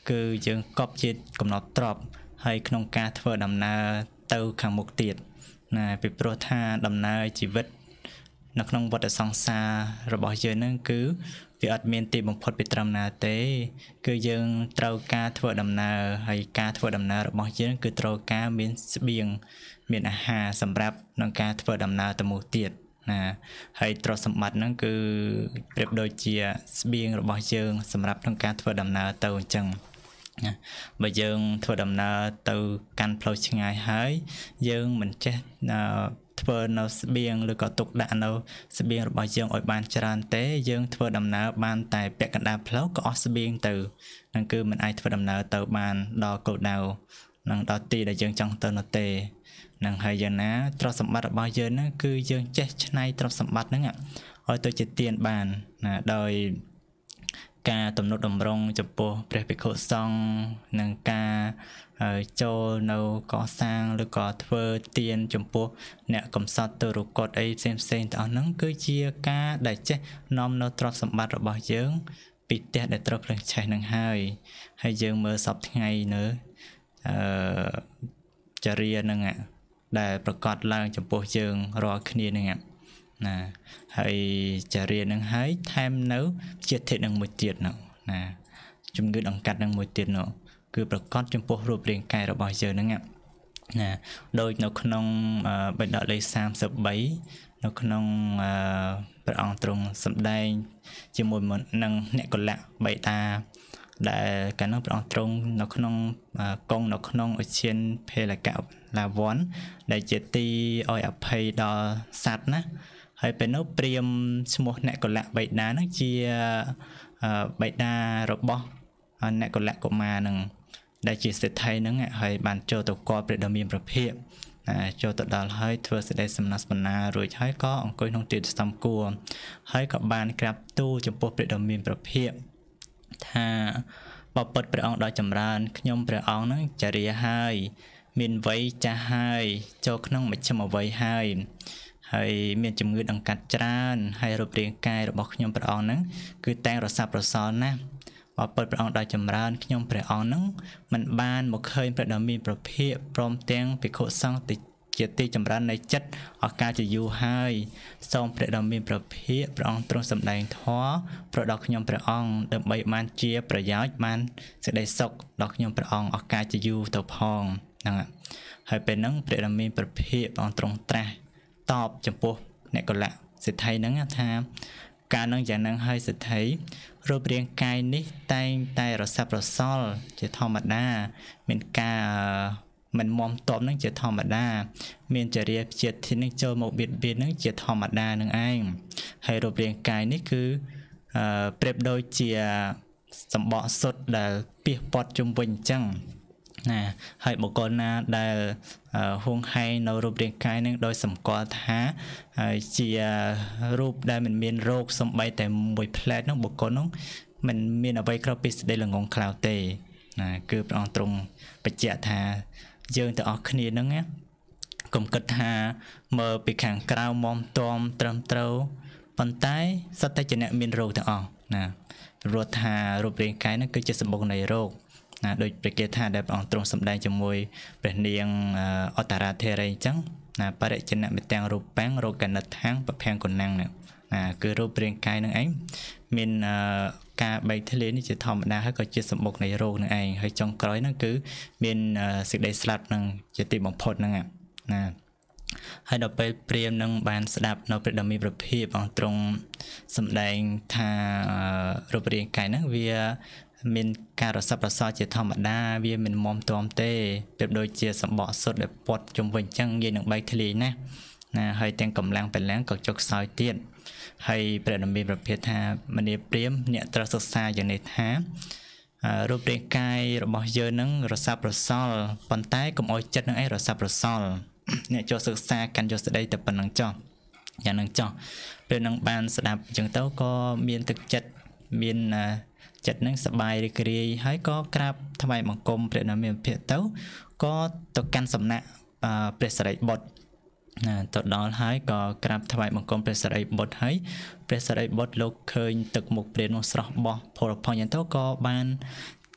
គឺយើងកប់ជាកំណត់ទ្របហើយក្នុងការធ្វើដំណើរទៅខាងមុខទៀតណាពីព្រោះថាដំណើរជីវិតនៅក្នុងវដ្តសង្សាររបស់យើងហ្នឹងគឺវាអត់មានទីបំផុតពីត្រឹមណាទេគឺយើងត្រូវការធ្វើដំណើរហើយការធ្វើដំណើររបស់យើងគឺត្រូវការមានស្បៀងមានអាហារសម្រាប់ក្នុងការធ្វើដំណើរទៅមុខទៀតណាហើយទ្រព្យសម្បត្តិហ្នឹងគឺប្រៀបដូចជាស្បៀងរបស់យើងសម្រាប់ក្នុងការធ្វើដំណើរទៅអញ្ចឹងណាបើយើងធ្វើដំណើរទៅកាន់ផ្លូវឆ្ងាយហើយយើងមិនចេះធ្វើនៅស្បៀងឬក៏ទុកដាក់នៅស្បៀងរបស់យើងឲ្យបានច្រើនទេយើងធ្វើដំណើរបានតែពាក់កណ្ដាលផ្លូវក៏អស់ស្បៀងទៅហ្នឹងគឺមិនអាចធ្វើដំណើរទៅបានដល់គោលដៅនឹងដល់ទីដែលយើងចង់ទៅនោះទេនឹងហើយយ៉ាងណាទ្រព្យសម្បត្តិរបស់យើងហ្នឹងគឺយើងចេះច្នៃទ្រព្យសម្បត្តិហ្នឹងឲ្យទៅជាទានបានណាដោយការទំនុកតម្រង់ចំពោះព្រះភិក្ខុសង្ឃនិងការចូលនៅកសាងឬក៏ធ្វើទានចំពោះអ្នកកំសត់ទៅរកត់អីផ្សេងផ្សេងទាំងអស់ហ្នឹងគឺជាការដែលចេះនាំនៅទ្រព្យសម្បត្តិរបស់យើងពីផ្ទះដែលត្រូវភ្លើងឆេះនឹងហើយហើយយើងមើលសពថ្ងៃនៅអឺចរិយាហ្នឹងដែលប្រកាសឡើងចំពោះយើងរាល់គ្នាហ្នឹងណាហើយចារៀននឹងហើយថែមនៅជាតិធិនឹងមួយទៀតនោះណាជំងឺដង្កាត់នឹងមួយទៀតនោះគឺប្រកាសចំពោះរូបរាងកាយរបស់យើងហ្នឹងណាដូចនៅក្នុងបេដកលេខសាមសិបបីនៅក្នុងព្រះអង្គទ្រង់សម្ដែងជាមួយនឹងអ្នកកលៈបេតាដែលកាលនោះព្រះអង្គទ្រង់នៅក្នុងកងនៅក្នុងឧឈានភេលកលាវ័នដែលជាទីឲ្យអភ័យដល់សត្វណាហើយពេលនោះព្រាមឈ្មោះអ្នកកលៈបេតាហ្នឹងជាបេតារបស់អ្នកកលៈកុមារហ្នឹងដែលជាសេដ្ឋីហ្នឹងហើយបានចូលទៅគាល់ព្រះដ៏មានព្រះភិក្ខចូលទៅដល់ហើយធ្វើសេចក្តីសំណស្ពនារួចហើយក៏អង្គុយក្នុងទីសំគួរហើយក៏បានក្រាបទូលចំពោះព្រះដ៏មានព្រះភិក្ខថាបបិទ្ធព្រះអង្គដ៏ចម្រើនខ្ញុំព្រះអង្គហ្នឹងចរិយាហើយមានវ័យចាស់ហើយចូលក្នុងមជ្ឈិមវ័យហើយហើយមានជំងឺដង្កាត់ច្រើនហើយរូបរាងកាយរបស់ខ្ញុំព្រះអង្គហ្នឹងគឺតែងរសាប់រសល់ណាស់បបិទ្ធព្រះអង្គដ៏ចម្រើនខ្ញុំព្រះអង្គហ្នឹងមិនបានមកឃើញព្រះដ៏មានព្រះភិក្ខព្រមទាំងភិក្ខុសង្ឃជាទីចម្រើននៃចិត្តអកាលជាយូរហើយសូមព្រះដ៏មានព្រះភិក្ខព្រះអង្គទ្រង់សម្ដែងធម៌ប្រដល់ខ្ញុំព្រះអង្គដើម្បីបានជាប្រយោជន៍បានសេចក្តីសុខដល់ខ្ញុំព្រះអង្គអកាលជាយូរទៅផងហ្នឹងហើយពេលហ្នឹងព្រះដ៏មានព្រះភិក្ខព្រះអង្គទ្រង់ត្រាស់តបចំពោះអ្នកកលៈសិទ្ធិហ្នឹងថាការនឹងយ៉ាងហ្នឹងហើយសិទ្ធិរូបរាងកាយនេះតែងតែរសាប់រសល់ជាធម្មតាមានការមិនមមតបនឹងជាធម្មតាមានចរិយាជាតិទីនឹងចូលមកបៀតបៀននឹងជាធម្មតានឹងឯងហើយរូបរាងកាយនេះគឺអឺប្រៀបដូចជាសម្បកសុទ្ធដែលពាសព័ទ្ធជុំវិញអញ្ចឹងណាហើយបុគ្គលណាដែលហួងហែងនៅរូបរាងកាយនឹងដោយសម្គាល់ថាជារូបដែលមិនមានរោគសំបីតែមួយផ្លែតនោះបុគ្គលនោះមិនមានអ្វីក្រៅពីសេចក្តីល្ងងខ្លៅទេណាគឺព្រះអង្គទ្រង់បញ្ជាក់ថាយើងទាំងអស់គ្នាហ្នឹងណាកុំគិតថាមើលពីខាងក្រៅមមទាំត្រឹមត្រូវប៉ុន្តែសត្វតែជាអ្នកមានរោគទាំងអស់ណាព្រោះថារូបរាងកាយហ្នឹងគឺជាសម្បុកនៃរោគណាដូចព្រះគាថាដែលព្រះអង្គទ្រង់សម្ដែងជាមួយព្រះនាងអតរាធិរីអញ្ចឹងណាបរិជ្ជនមេទាំងរូបាំងរោគនិតថាំងបភាំងកុណាំងណាគឺរូបរាងកាយនឹងឯងមានការបែកធ្លាយនេះជាធម្មតាហើយក៏ជាសម្បុកនៃរោគនឹងឯងហើយចុងក្រោយហ្នឹងគឺមានសេចក្តីស្លាប់នឹងជាទីបំផុតហ្នឹងណាហើយដល់ពេលព្រាហ្មណ៍នឹងបានស្ដាប់នៅព្រះដ៏មានព្រះភិក្ខព្រះអង្គទ្រង់សម្ដែងថារូបរាងកាយហ្នឹងវាមានការរសាប់រសល់ជាធម្មតាវាមិនមមទាំទេប្រៀបដូចជាសម្បកសុទ្ធដែលព័ទ្ធជុំវិញអញ្ចឹងងាយនឹងបែកធ្លាយណាណាហើយទាំងកម្លាំងបលាំងក៏ចុកខ្សោយទៀតហើយព្រះដ៏មានព្រះភិក្ខថាមនីព្រាហ្មណ៍អ្នកត្រូវសិក្សាយ៉ាងនេះថារូបរាងកាយរបស់យើងនឹងរសាប់រសល់ប៉ុន្តែកុំអោយចិត្តនឹងឯងរសាប់រសល់អ្នកចូលសិក្សាកាន់យកស្ដីតែប៉ុណ្្នឹងចោះយ៉ាងនឹងចោះពេលនឹងបានស្ដាប់អញ្ចឹងទៅក៏មានទឹកចិត្តមានចិត្តនឹងសប្បាយរីករាយហើយក៏ក្រាបថ្វាយបង្គំព្រះដ៏មានព្រះភិក្ខទៅក៏ទៅកាន់សំណាក់ព្រះសារីបុត្រណាទៅដល់ហើយក៏ក្រាបថ្វាយបង្គំព្រះសារីបុត្រហើយព្រះសារីបុត្រលោកឃើញទឹកមុខព្រាននោះស្រស់បោះផលផុសយ៉ាងទៅក៏បាន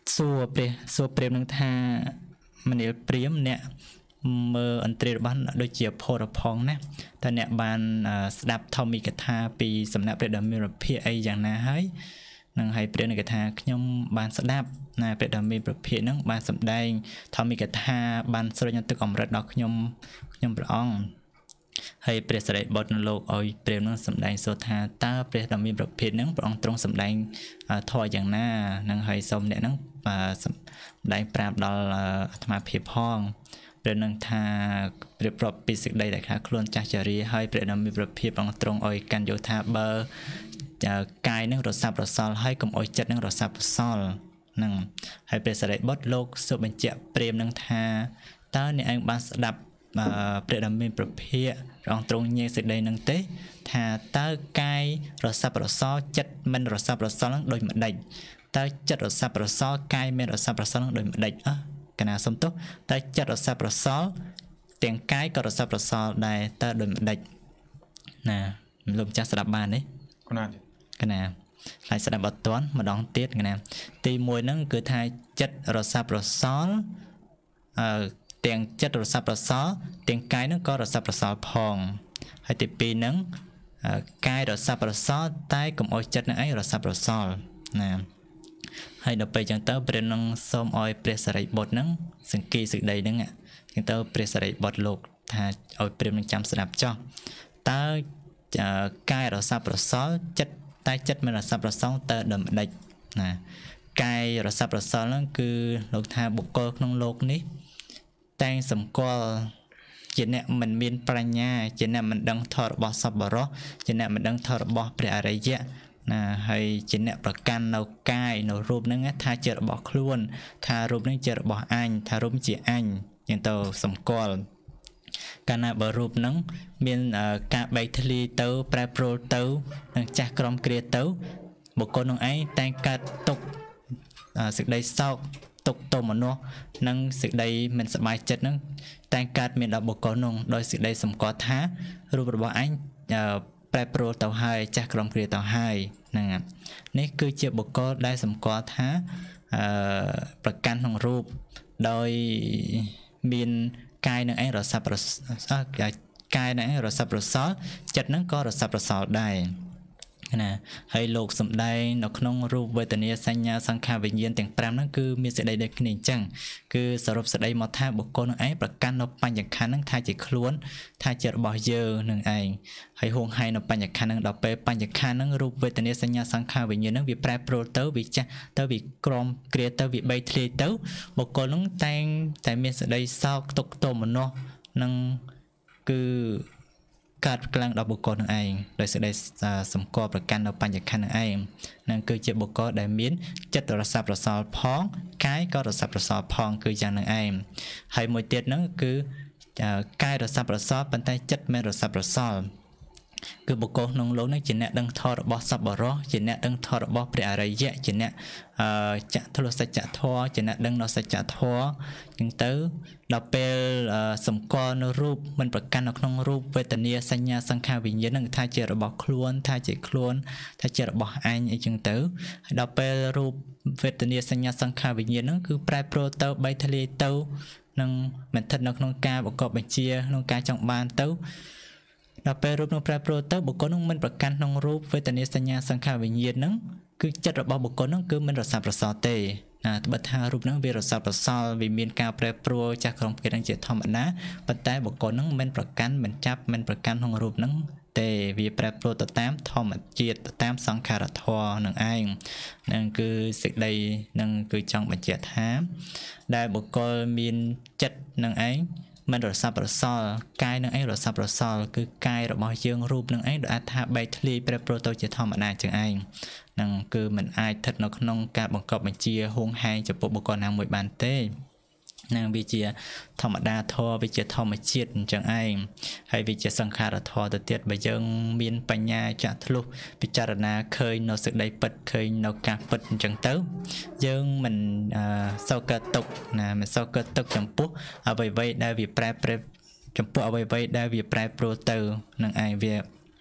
សួរព្រះសួរព្រាមនឹងថាមនាលព្រាមអ្នកមើលអន្ត្រីរបស់ដូចជាផរផងណាតើអ្នកបានស្ដាប់ធម្មិកថាពីសំណាក់ព្រះដ៏មានព្រះភិក្ខអីយ៉ាងណាហើយនឹងហើយព្រះនិកថាខ្ញុំបានស្ដាប់ណាព្រះដ៏មានព្រះភិក្ខហ្នឹងបានសម្ដែងធម្មិកថាបានស្រញទឹកអមរិតដល់ខ្ញុំខ្ញុំព្រះអង្គហើយព្រះសិរីបុត្រនៅលោកឲ្យព្រះនឹងសម្ដែងសួរថាតើព្រះដ៏មានព្រះភិក្ខហ្នឹងព្រះអង្គទ្រង់សម្ដែងធម៌យ៉ាងណានឹងហើយសូមអ្នកហ្នឹងសម្ដែងប្រាប់ដល់អាត្មាភាពផងព្រះនឹងថាព្រះប្រាប់ពីសេចក្តីដែលថាខ្លួនចាស់ចារីហើយព្រះដ៏មានព្រះភិក្ខព្រះអង្គទ្រង់ឲ្យកាន់យកថាបើកាយនឹងរសាប់រសល់ហើយកុំអោយចិត្តនឹងរសាប់រសល់ហ្នឹងហើយព្រះសិរីបុត្រលោកសូមបញ្ជាក់ព្រាមនឹងថាតើអ្នកឯងបានស្ដាប់ព្រះដ៏មានព្រះភិក្ខព្រះអង្គទ្រង់ញែកសេចក្តីនឹងទេថាតើកាយរសាប់រសល់ចិត្តមិនរសាប់រសល់នឹងដូចម្ដេចតើចិត្តរសាប់រសល់កាយមិនរសាប់រសល់នឹងដូចម្ដេចអើកណាសុំទោសតើចិត្តរសាប់រសល់ទាំងកាយក៏រសាប់រសល់ដែរតើដូចម្ដេចណាលោកម្ចាស់ស្ដាប់បានទេកណាកណាខ្លាចស្ដាប់អត់ទាន់ម្ដងទៀតកណាទីមួយហ្នឹងគឺថាចិត្តរសាប់រសល់អឺទាំងចិត្តរសាប់រសល់ទាំងកាយហ្នឹងក៏រសាប់រសល់ផងហើយទីពីរហ្នឹងកាយរសាប់រសល់តែកុំអោយចិត្តនឹងឯងរសាប់រសល់ណាហើយដល់ពេលចឹងទៅព្រះនឹងសូមឲ្យព្រះសិរីបុត្រហ្នឹងសង្គីសេចក្តីហ្នឹងចឹងទៅព្រះសិរីបុត្រលោកថាឲ្យព្រះនឹងចាំស្ដាប់ចោះតើកាយរសាប់រសល់ចិត្តតែចិត្តមិនរសាប់រសល់តើដូចម្ដេចណាកាយរសាប់រសល់ហ្នឹងគឺលោកថាបុគ្គលក្នុងលោកនេះតែងសម្គាល់ជាអ្នកមិនមានប្រាជ្ញាជាអ្នកមិនដឹងធម៌របស់សប្បុរសជាអ្នកមិនដឹងធម៌របស់ព្រះអរិយៈណាហើយជាអ្នកប្រកាន់នៅកាយនៅរូបហ្នឹងថាជារបស់ខ្លួនថារូបហ្នឹងជារបស់អញថារូបជាអញយ៉ាងទៅសម្គាល់កាលណាបើរូបហ្នឹងមានការបែកធ្លាយទៅប្រែប្រួលទៅនឹងចាស់ក្រមគ្រាទៅបុគ្គលនឹងឯងតែងកើតទុកសេចក្តីសោកទុកទោមនោះនិងសេចក្តីមិនសប្បាយចិត្តហ្នឹងតែងកើតមានដល់បុគ្គលនោះដោយសេចក្តីសម្គាល់ថារូបរបស់អញប្រែប្រួលទៅហើយចាស់ក្រមគ្រាទៅហើយហ្នឹងនេះគឺជាបុគ្គលដែលសម្គាល់ថាអឺប្រកាន់ក្នុងរូបដោយមានកាយនឹងឯងរសាប់រសល់កាយនឹងឯងរសាប់រសល់ចិត្តនឹងក៏រសាប់រសល់ដែរណាហើយលោកសំដែងនៅក្នុងរូបវេទនាសញ្ញាសង្ខារវិញ្ញាណទាំងប្រាំហ្នឹងគឺមានសេចក្តីដូចគ្នាអញ្ចឹងគឺសរុបសេចក្តីមកថាបុគ្គលនឹងឯងប្រកាន់នៅបញ្ញខណ្ឌហ្នឹងថាជាខ្លួនថាជារបស់យើងនឹងឯងហើយហួងហែងនៅបញ្ញខណ្ឌហ្នឹងដល់ពេលបញ្ញខណ្ឌហ្នឹងរូបវេទនាសញ្ញាសង្ខារវិញ្ញាណហ្នឹងវាប្រែប្រួលទៅវាចាស់ទៅវាក្រមគ្រាទៅវាបីធ្លាយទៅបុគ្គលហ្នឹងតែងតែមានសេចក្តីសោកទុក្ខទោមនស្សនឹងគឺកើតខ្លាំងដល់បុគ្គលនឹងឯងដោយសេចក្តីសម្គាល់ប្រកាន់នៅបញ្ញខណ្ឌនឹងឯងនឹងគឺជាបុគ្គលដែលមានចិត្តរសាប់រសល់ផងកាយក៏រសាប់រសល់ផងគឺយ៉ាងនឹងឯងហើយមួយទៀតហ្នឹងគឺកាយរសាប់រសល់ប៉ុន្តែចិត្តមិនរសាប់រសល់គឺបុគ្គលក្នុងលោកនេះជាអ្នកដឹងធម៌របស់សប្បុរសជាអ្នកដឹងធម៌របស់ព្រះអរិយៈជាអ្នកអឺចតុលសច្ចធម៌ជាអ្នកដឹងនៅសច្ចធម៌ចឹងទៅដល់ពេលសម្គាល់នៅរូបមិនប្រកាន់នៅក្នុងរូបវេទនាសញ្ញាសង្ខារវិញ្ញាណនឹងថាជារបស់ខ្លួនថាជាខ្លួនថាជារបស់អញអីចឹងទៅហើយដល់ពេលរូបវេទនាសញ្ញាសង្ខារវិញ្ញាណហ្នឹងគឺប្រែប្រួលទៅបីធ្លាយទៅនឹងមិនស្ថិតនៅក្នុងការបង្កប់បញ្ជាក្នុងការចង់បានទៅដល់ពេលរូបនឹងប្រែប្រួលទៅបុគ្គលនឹងមិនប្រកាន់ក្នុងរូបវេទនាសញ្ញាសង្ខារវិញ្ញាណហ្នឹងគឺចិត្តរបស់បុគ្គលនឹងគឺមិនរសាប់រសល់ទេណាត្បិតថារូបហ្នឹងវារសាប់រសល់វាមានការប្រែប្រួលចាស់ក្រុមគេនឹងជាធម្មតាប៉ុន្តែបុគ្គលនឹងមិនប្រកាន់មិនចាប់មិនប្រកាន់ក្នុងរូបហ្នឹងទេវាប្រែប្រួលទៅតាមធម្មជាតិទៅតាមសង្ខារធម៌នឹងឯងហ្នឹងគឺសេចក្តីនឹងគឺចង់បញ្ជាក់ថាដែលបុគ្គលមានចិត្តនឹងឯងមិនរសាប់រសល់កាយនឹងឯងរសាប់រសល់គឺកាយរបស់យើងរូបនឹងឯងដូចអាចថាបែកធ្លាយប្រែប្រួលទៅជាធម្មតាជាងឯងហ្នឹងគឺมันអាចស្ថិតនៅក្នុងការបង្កប់បញ្ជាហួងហែងចំពោះបុគ្គលណាមួយបានទេនឹងវាជាធម្មតាធម៌វាជាធម្មជាតិអញ្ចឹងឯងហើយវាជាសង្ខារធម៌ទៅទៀតបើយើងមានបញ្ញាចាក់ធ្លុះពិចារណាឃើញនៅសេចក្តីពិតឃើញនៅការពិតអញ្ចឹងទៅយើងមិនសោកកើតទុកណាមិនសោកកើតទុកចំពោះអ្វីៗដែលវាប្រែប្រួលចំពោះអ្វីៗដែលវាប្រែប្រួលទៅនឹងឯងវា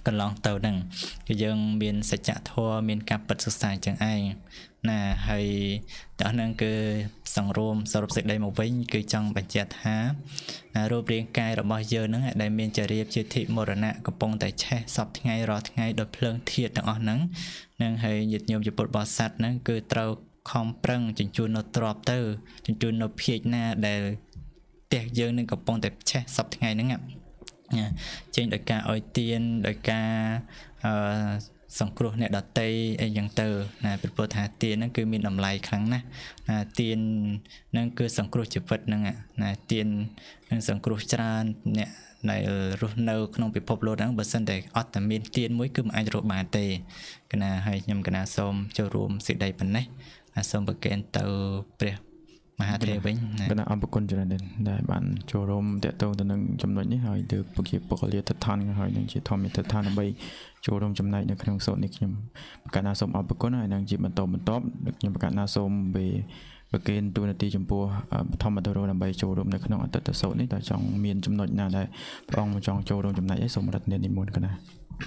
កន្លងទៅហ្នឹងគឺយើងមានសច្ចធម៌មានការពិតសុសាចឹងឯងណាហើយតោះហ្នឹងគឺសង្រួមសរុបសេចក្តីមកវិញគឺចង់បញ្ជាក់ថារូបរាងកាយរបស់យើងហ្នឹងដែលមានចរិយាជាធិមរណៈកំពុងតែឆេះសពថ្ងៃរាល់ថ្ងៃដោយភ្លើងធាតុទាំងអស់ហ្នឹងនឹងហើយញាតិញោមជាពុទ្ធបរិស័ទហ្នឹងគឺត្រូវខំប្រឹងជញ្ជូននៅទ្របទៅជញ្ជូននៅភាជណាដែលផ្ទះយើងនឹងកំពុងតែឆេះសពថ្ងៃហ្នឹងចេញដោយការឲ្យទានដោយការអឺសង្គ្រោះអ្នកដតីអីចឹងទៅណាព្រោះថាទានហ្នឹងគឺមានតម្លៃខ្លាំងណាស់ណាទានហ្នឹងគឺសង្គ្រោះជីវិតហ្នឹងណាទាននឹងសង្គ្រោះច្រើនអ្នកដែលរស់នៅក្នុងពិភពលោកហ្នឹងបើសិនតែអត់តែមានទានមួយគឺមិនអាចរកបានទេកណាហើយខ្ញុំកណាសូមចូលរួមសេចក្តីប៉ុណ្ណេះណាសូមប្រកេនទៅព្រះមហាទេវវិញណាគណៈអរគុណច្រើនដែលបានចូលរួមតេតងទៅនឹងចំណុចនេះហើយលើកជាបុគ្គលិកទិដ្ឋានហើយនឹងជាធម្មទិដ្ឋានដើម្បីចូលរួមចំណែកនៅក្នុងសូត្រនេះខ្ញុំកណាសូមអរគុណហើយនឹងជាបន្តបន្តខ្ញុំកណាសូមvềប្រកេនទូនាទីចំពោះធម្មទរដើម្បីចូលរួមនៅក្នុងអត្តតសូត្រនេះតើចង់មានចំណុចណាដែលព្រះអង្គចង់ចូលរួមចំណែកឯសូមរដ្ឋនានិមន្តកណា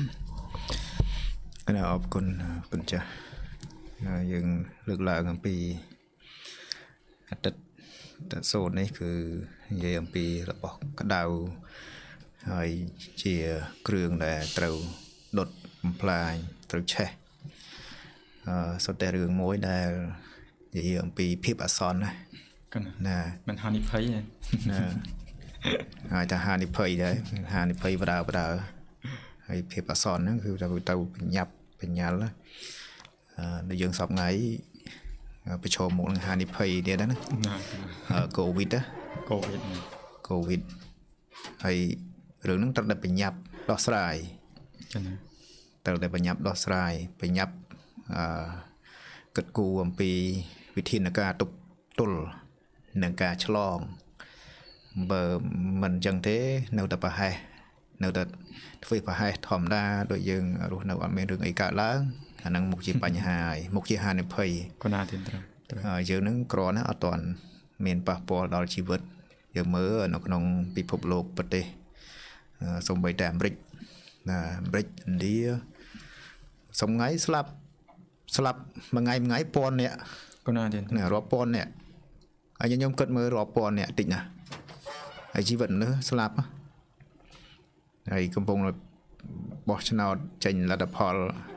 កណាអរគុណគុណចាស់យើងលើកឡើងអំពីអត្តតសូត្រនេះគឺនិយាយអំពីរបស់ក្តៅហើយជាគ្រឿងដែលត្រូវដុតបំផ្លាញត្រូវឆេះអឺសុទ្ធតែរឿងមួយដែលនិយាយអំពីភាពអាសន្នណាណាមិនហានិភ័យទេណាហើយថាហានិភ័យដែរហានិភ័យបដើបដើហើយភាពអាសន្នហ្នឹងគឺទៅទៅបញ្ញាប់បញ្ញាល់អឺដែលយើងសពថ្ងៃប្រឈមមុខនឹងហានិភ័យទៀតណាកូវីដណាកូវីដកូវីដហើយរឿងហ្នឹងត្រូវតែបញ្ញាប់ដោះស្រាយចា៎ត្រូវតែបញ្ញាប់ដោះស្រាយបញ្ញាប់អឺគិតគូរអំពីវិធានការទប់ទល់នឹងការឆ្លងបើមិនអញ្ចឹងទេនៅតែប្រហែសនៅតែធ្វើប្រហែសធម្មតាដូចយើងរស់នៅអត់មានរឿងអីកើតឡើងអាហ្នឹងមុខជាបញ្ហាហើយមុខជាហានិភ័យក៏ណាទៀតត្រូវហើយយើងនឹងគ្រាន់តែអត់ទាន់មានប៉ះពាល់ដល់ជីវិតយើងមើលនៅក្នុងពិភពលោកប្រទេសសូម្បីតែអាមេរិកណាអាមេរិកឥណ្ឌាសំងៃស្លាប់ស្លាប់មួយថ្ងៃមួយថ្ងៃពាន់នាក់ក៏ណាទៀតណារាប់ពាន់នាក់ហើយខ្ញុំគិតមើលរាប់ពាន់នាក់តិចណាស់ហើយជីវិតមនុស្សស្លាប់ហើយកំពុងបោះឆ្នោតចេញលទ្ធផល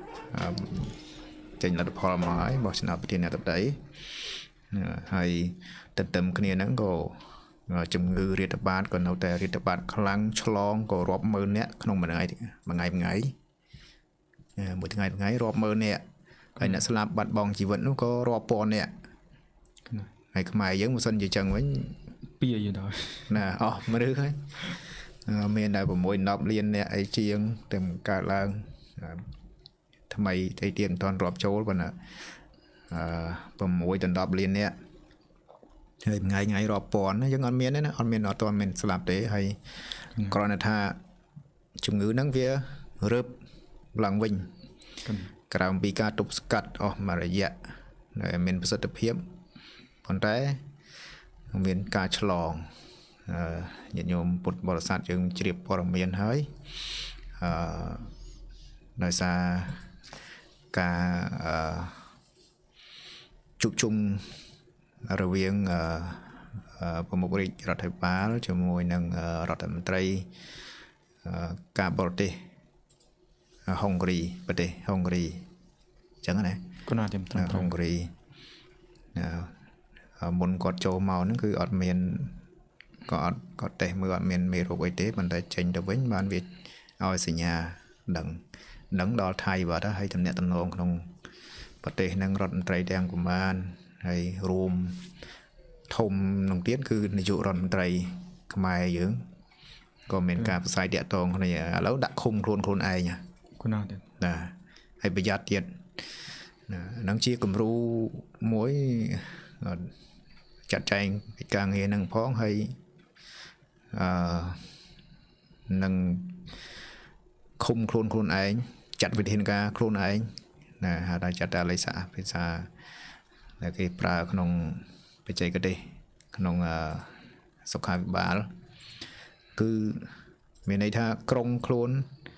ចេញលទ្ធផលមកហើយបោះឆ្នោតប្រធានាធិបតីហើយទន្ទឹមគ្នាហ្នឹងក៏ជំងឺរាតត្បាតក៏នៅតែរាតត្បាតខ្លាំងឆ្លងក៏រាប់ម៉ឺននាក់ក្នុងមួយថ្ងៃមួយថ្ងៃមួយថ្ងៃមួយថ្ងៃមួយថ្ងៃរាប់ម៉ឺននាក់ហើយអ្នកស្លាប់បាត់បង់ជីវិតនោះក៏រាប់ពាន់នាក់ហើយខ្មែរយើងមិនសិនជាចឹងវិញពីយូរដល់ណាអស់មនុស្សហើយមានតែ6 10លាននាក់អីជាងតែកើតឡើងថ្មីទីទៀតមិនទាន់រាប់ចូលប៉ុន្តែអឺ6ដល់10លាននាក់ហើយថ្ងៃថ្ងៃរាប់ពាន់យើងអត់មានទេណាអត់មានអត់ទាន់មានស្លាប់ទេហើយគ្រាន់តែថាជំងឺហ្នឹងវារើបឡើងវិញក្រៅពីការទប់ស្កាត់អស់មួយរយៈដែលមានប្រសិទ្ធភាពប៉ុន្តែមានការឆ្លងអឺញាតិញោមពុទ្ធបរិស័ទយើងជ្រាបព័ត៌មានហើយអឺដោយសារការអឺជួបជុំរវាងអឺប្រមុខរាជរដ្ឋាភិបាលជាមួយនឹងរដ្ឋមន្ត្រីការបរទេសហុងគ្រីប្រទេសហុងគ្រីអញ្ចឹងណាគណៈជំនហុងគ្រីមុនគាត់ចូលមកហ្នឹងគឺអត់មានក៏អត់គាត់តេស្តមើលអត់មានមេរោគអីទេប៉ុន្តែចេញទៅវិញបានវាឲ្យសញ្ញាដឹងដឹងដល់ថៃបាត់ហើយតំណែងតំណងក្នុងប្រទេសនឹងរដ្ឋមន្ត្រីទាំងប្រមាណហើយរួមធំនឹងទៀតគឺនាយករដ្ឋមន្ត្រីខ្មែរយើងក៏មានការផ្សាយតាក់ទងគ្នាឥឡូវដាក់ឃុំខ្លួនខ្លួនឯងគណៈទៀតណាហើយប្រយ័ត្នទៀតណាហ្នឹងជាគំរូមួយចាត់ចែងកិច្ចការងារនឹងផងហើយអឺនឹងឃុំខ្លួនខ្លួនឯងចាត់វិធានការខ្លួនឯងណាហៅថាចាត់តាល័យសាភាសាដែលគេប្រើក្នុងបច្ចេកទេសក្នុងសុខាភិបាលគឺមានន័យថាក្រុងខ្លួន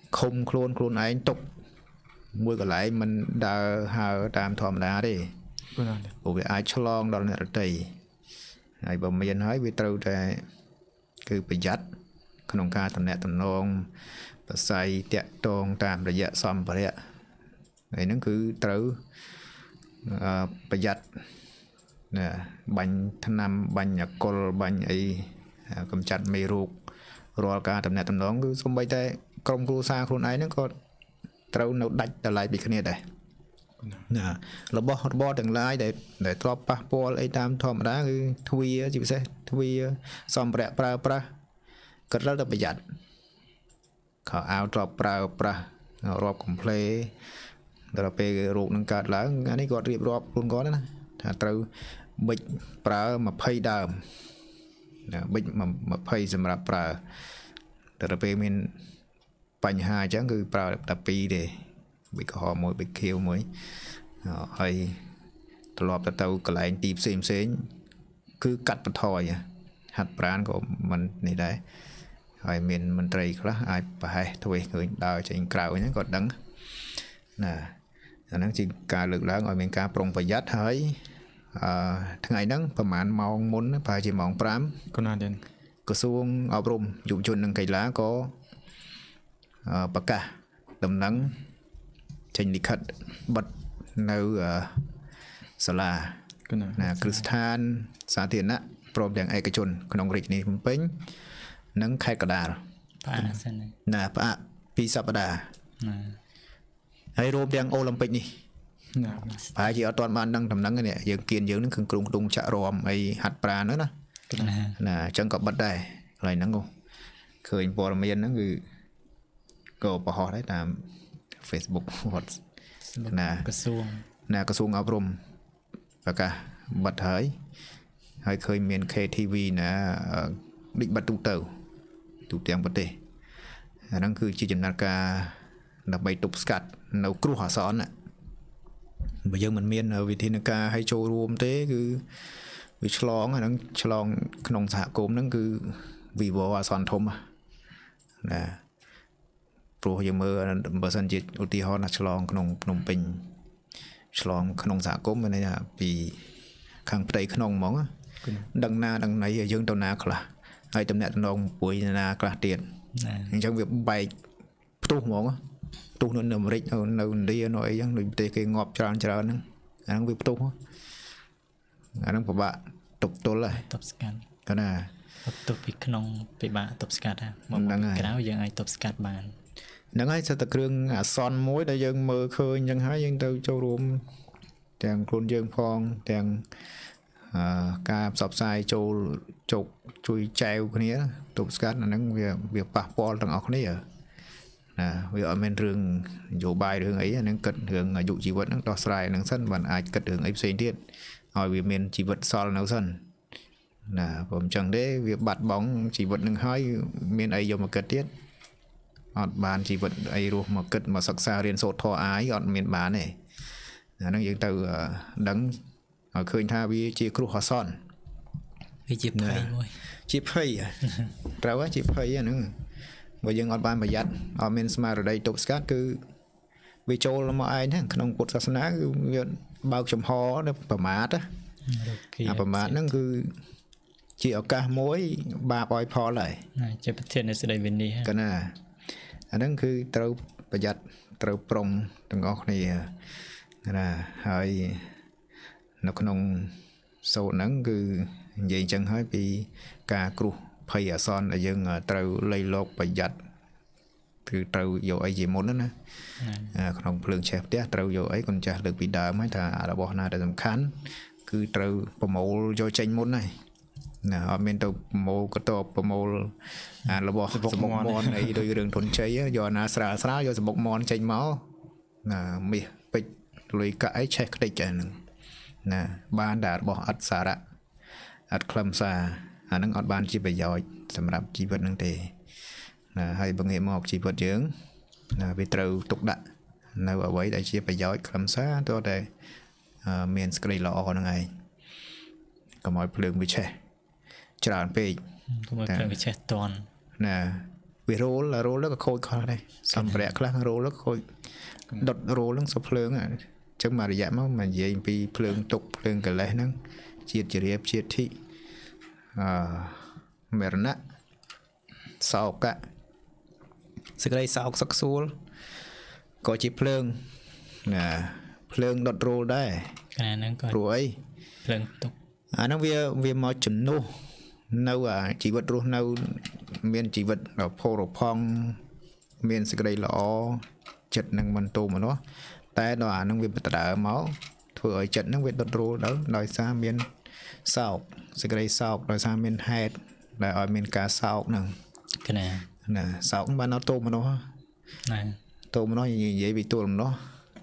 ឃុំខ្លួនខ្លួនឯងទុកមួយកន្លែងមិនដើរហើរតាមធម្មតាទេព្រោះវាអាចឆ្លងដល់អ្នកដទៃហើយបើមានហើយវាត្រូវតែគឺប្រយ័ត្នក្នុងការតំណាក់តំណងប្រស័យតាក់ទងតាមរយៈសម្ភារៈហើយហ្នឹងគឺត្រូវប្រយ័ត្នណាបាញ់ថ្នាំបាញ់អកុលបាញ់អីកម្ចាត់មេរោគរាល់ការតំណាក់តំណងគឺសូម្បីតែក្រុមគ្រួសារខ្លួនឯងហ្នឹងក៏ត្រូវនៅដាច់ដល់ឡែកពីគ្នាដែរណារបស់របរទាំងឡាយដែលដែលធ្លាប់ប៉ះពាល់អីតាមធម្មតាគឺទ្វាជាពិសេសទ្វាសម្ភារៈប្រើប្រាស់ក៏ត្រូវតែប្រយ័ត្នខោអាវធ្លាប់ប្រើប្រាស់រាប់កំ pl េដល់ពេលរោគនឹងកើតឡើងអានេះគាត់រៀបរាប់ខ្លួនគាត់ណាថាត្រូវប៊ិចប្រើ20ដើមណាប៊ិច20សម្រាប់ប្រើដល់ពេលមានបញ្ហាអញ្ចឹងគឺប្រើតែពីរទេប៊ិចក្រហមមួយប៊ិចខៀវមួយហើយត្រឡប់ទៅទៅកន្លែងទីផ្សេងផ្សេងគឺកាត់បន្ថយហាត់ប្រាណក៏មិននេះដែរហើយមានមន្ត្រីខ្លះអាចប្រហែសធ្វើឃើញដើរចេញក្រៅហ្នឹងក៏ដឹងណាអាហ្នឹងជាការលើកឡើងឲ្យមានការប្រុងប្រយ័ត្នហើយអឺថ្ងៃហ្នឹងប្រហែលម៉ោងមុនប្រហែលជាម៉ោង5 ក៏ណាដែរក្រសួងអប់រំយុវជននិងកីឡាក៏ប្រកាសដំណឹងចេញលិខិតបិទនៅសាលាណាគ្រឹះស្ថានសាធារណៈព្រមទាំងឯកជនក្នុងរាជធានីភ្នំពេញនិងខេត្តកណ្ដាលផ្អាកសិនណាផ្អាកពីសប្តាហ៍ណាហើយរួមទាំងអូឡ িম্প ិកនេះណាប្រហែលជាអត់ទាន់បានដឹងដំណឹងនេះយើងគៀនយើងនឹងគឺក្រុងដុងចាក់រំអីហាត់ប្រាណហ្នឹងណាណាអញ្ចឹងក៏បិទដែរកន្លែងហ្នឹងឃើញព័ត៌មានហ្នឹងគឺក៏បង្ហោះដែរតាម Facebook វត្តណាក្រសួងណាក្រសួងអប់រំប្រកាសបិទហើយហើយឃើញមាន K T V ណាដូចបិទទូទៅទូទាំងប្រទេសអាហ្នឹងគឺជាចំណាត់ការដើម្បីទប់ស្កាត់នៅគ្រោះអាសន្នបើយើងមិនមានវិធានការឲ្យចូលរួមទេគឺវាឆ្លងអាហ្នឹងឆ្លងក្នុងសហគមន៍ហ្នឹងគឺវិវត្តអាសន្នធំណាព្រោះយើងមើលបើសិនជាឧទាហរណ៍ណាឆ្លងក្នុងភ្នំពេញឆ្លងក្នុងសហគមន៍មានន័យថាពីខាងផ្ទៃក្នុងហ្មងដឹងណាដឹងណីយើងទៅណាខ្លះហើយតំណាក់តំណងពួយណាខ្លះទៀតអញ្ចឹងវាបែកផ្ទុះហ្មងផ្ទុះនៅអាមេរិកនៅនៅឥណ្ឌានៅអីចឹងដូចប្រទេសគេងាប់ច្រើនច្រើនហ្នឹងអាហ្នឹងវាផ្ទុះអាហ្នឹងពិបាកទប់ទល់ហើយទប់ស្កាត់កណាទប់ពីក្នុងពិបាកទប់ស្កាត់ហ្នឹងមកក្រៅយើងអាចទប់ស្កាត់បានហ្នឹងហើយសិតតែគ្រឿងអាសន្នមួយដែលយើងមើលឃើញអញ្ចឹងហើយយើងទៅចូលរួមទាំងខ្លួនយើងផងទាំងការផ្សព្វផ្សាយចូលជោគជួយចែវគ្នាទប់ស្កាត់អាហ្នឹងវាវាប៉ះពាល់ទាំងអស់គ្នាណាវាអត់មានរឿងនយោបាយរឿងអីហ្នឹងគិតរឿងអាយុជីវិតហ្នឹងដោះស្រាយហ្នឹងសិនមិនអាចគិតរឿងអីផ្សេងទៀតឲ្យវាមានជីវិតសល់នៅសិនណាព្រោះអញ្ចឹងទេវាបាត់បង់ជីវិតហ្នឹងហើយមានអីយកមកគិតទៀតអត់បានជីវិតអីរស់មកគិតមកសិក្សារៀនសូត្រធម៌អាយអត់មានបានទេអាហ្នឹងយើងទៅដឹងឲ្យឃើញថាវាជាគ្រោះអាសន្នវាជាភ័យមួយជាភ័យត្រូវជាភ័យហ្នឹងបើយើងអត់បានប្រយ័ត្នអត់មានស្មារតីទប់ស្កាត់គឺវាចូលមកឯងហ្នឹងក្នុងពុទ្ធសាសនាគឺវាបើកចំហប្រមាទអាប្រមាទហ្នឹងគឺជាឱកាសមួយបាបឲ្យផលហើយជាប្រធាននៃសេចក្តីវិន័យកណាអាហ្នឹងគឺត្រូវប្រយ័ត្នត្រូវប្រុងទាំងអស់គ្នាណាហើយនៅក្នុងសូត្រហ្នឹងគឺនិយាយអញ្ចឹងហើយពីការគ្រោះភ័យអាសន្នដែលយើងត្រូវលៃលកប្រយ័ត្នគឺត្រូវយកអីជាមុនណាក្នុងភ្លើងឆេះផ្ទះត្រូវយកអីកូនចាស់លើកពីដើមហើយថារបស់ណាដែលសំខាន់គឺត្រូវប្រមូលយកចេញមុនហើយណាអត់មានទៅប្រមូលកតបប្រមូលអារបស់សបុកមន់អីដូចរឿងធនជ័យយកណាស្រាលស្រាលយកសបុកមន់ចេញមកណាមាសពេជ្រលុយកាក់អីឆេះខ្ទេចហ្នឹងណាបានតែរបស់អត់សារៈអត់ខ្លឹមសារអាហ្នឹងអត់បានជាប្រយោជន៍សម្រាប់ជីវិតហ្នឹងទេណាហើយបើងាកមកជីវិតយើងណាវាត្រូវទុកដាក់នៅអ្វីដែលជាប្រយោជន៍ខ្លឹមសារតើតែមានសេចក្តីល្អហ្នឹងឯងកុំឲ្យភ្លើងវាឆេះច្រើនពេកកុំឲ្យភ្លើងវាឆេះតន់ណាវ vì rô là rô rất là khôi khó đây xong bẹt khác rô rất khôi đột rô lưng sập phượng à chắc mà giảm máu mà vậy vì phượng tục phượng cả lấy nâng chiết chỉ đẹp chiết thị à mẹ nè sau cả sự đây sau sắc xua có chỉ phượng nè phượng đột rô đây cái này nó rồi phượng tục à nó vì vì mò chuẩn nô nâu à chỉ vật rô nâu miền chỉ vật ở phô rô phong miền sự đây lọ chật năng mình tù mà nó tại đó năng việc bật đỡ máu thừa chật năng việc đột rô đó đòi xa miền sau sự đây sau đòi xa miền hẹt là ở miền cá sau nè cái này nè sau cũng ban nó tù mà nó này tù mà nó gì vậy bị tù nó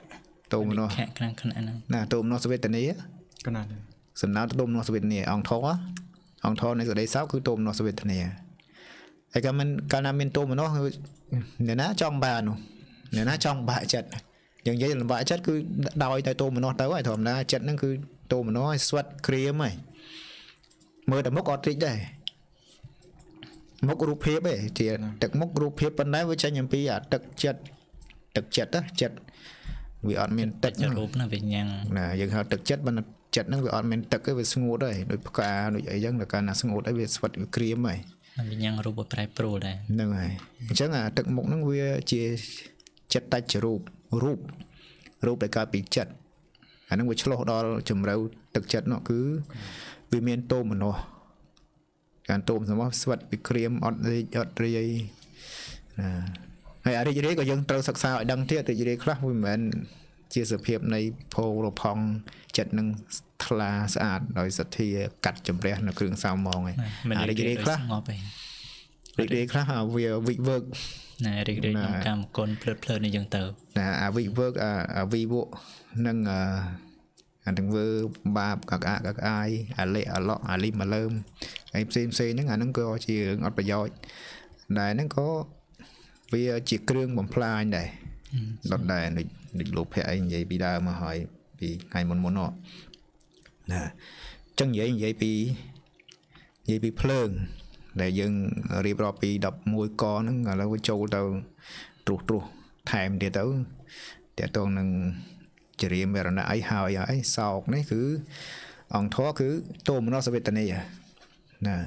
tù mà nó cái này cái này nè tù nó sẽ về tận ấy cái này sầm nào tôm nó sẽ về nè ông thó ông thó này ở đây sáu cứ tôm nó sẽ về nèไอ้ก็มันการนำเป็นตัวมันเนาะเนี่ยนะจ้องบานเนี่ยนะจ้องบาจัดอย่างเงี้ยบาจัดคือดอยแต่ตัวมันเนาะแต่ว่าไอ้ถมนะจัดนั่นคือตัวมันเนาะสวัสดิ์เคลียร์ไหมเมื่อแต่มกอดริได้มกรูปเพียบเอ้ที่ตึกมกรูปเพียบปันได้ไว้ใช้ยังปีอ่ะตึกจัดตึกจัดนะจัดวิออนเมนตึกจะรูปนะเป็นยังนะอย่างเขาตึกจัดมันจัดนั่นวิออนเมนตึกก็เป็นสงบได้โดยประการโดยไอ้ยังแต่การน่ะสงบได้เป็นสวัสดิ์เคลียร์ไหมเป็นยังรูปแบบไพรโปรได้นั่นไงจังอ่ะตึกมกนั่งเวียเจจัดตัดรูปรูปรูปในการปีจัดอันนั้นวิชโลดอลจมเราตึกจัดเนาะคือวิเมียนโตมันเนาะการโตมสมมติสวัสดิ์เคลียมอดเรียอดเรียนะไอ้อะไรจะเรียกก็ยังเติมศักดิ์ศรีดังเทียติจะเรียกครับวิเหมือนเจียสเพียบในโพลพองจัดนั่งทลาสะอาดโดยสัตย์กัดจมเรียนเครื่องสาวมองไงอะไรจะเรียกครับเรียกครับเวียวิเวิร์กนะเรียกเรียกการกลเพลิดเพลินในยังเติมนะอาวิเวิร์กอาวิบุนั่งอ่าอันถึงเวอร์บาบกับอากับไออาเละอาเลาะอาลิมมาเริ่มไอ้เซมเซนั่งอันนั่งก็จีงอดประโยชน์ได้นั่งก็เวียจีเครื่องบ่มพลายได้ดอดได้หนึ่งหนึ่งลูกแพะไอ้ใหญ่ปีดามาหอยปีไงมันมันเนาะนะจังใหญ่ใหญ่ปีใหญ่ปีเพลิงđể dân đi vào bị đập môi con nó là cái châu tàu trục trục thèm để tàu để tàu nâng chỉ riêng về là ai hào ấy sau đấy cứ ông thó cứ tôm nó sẽ bị tận này nè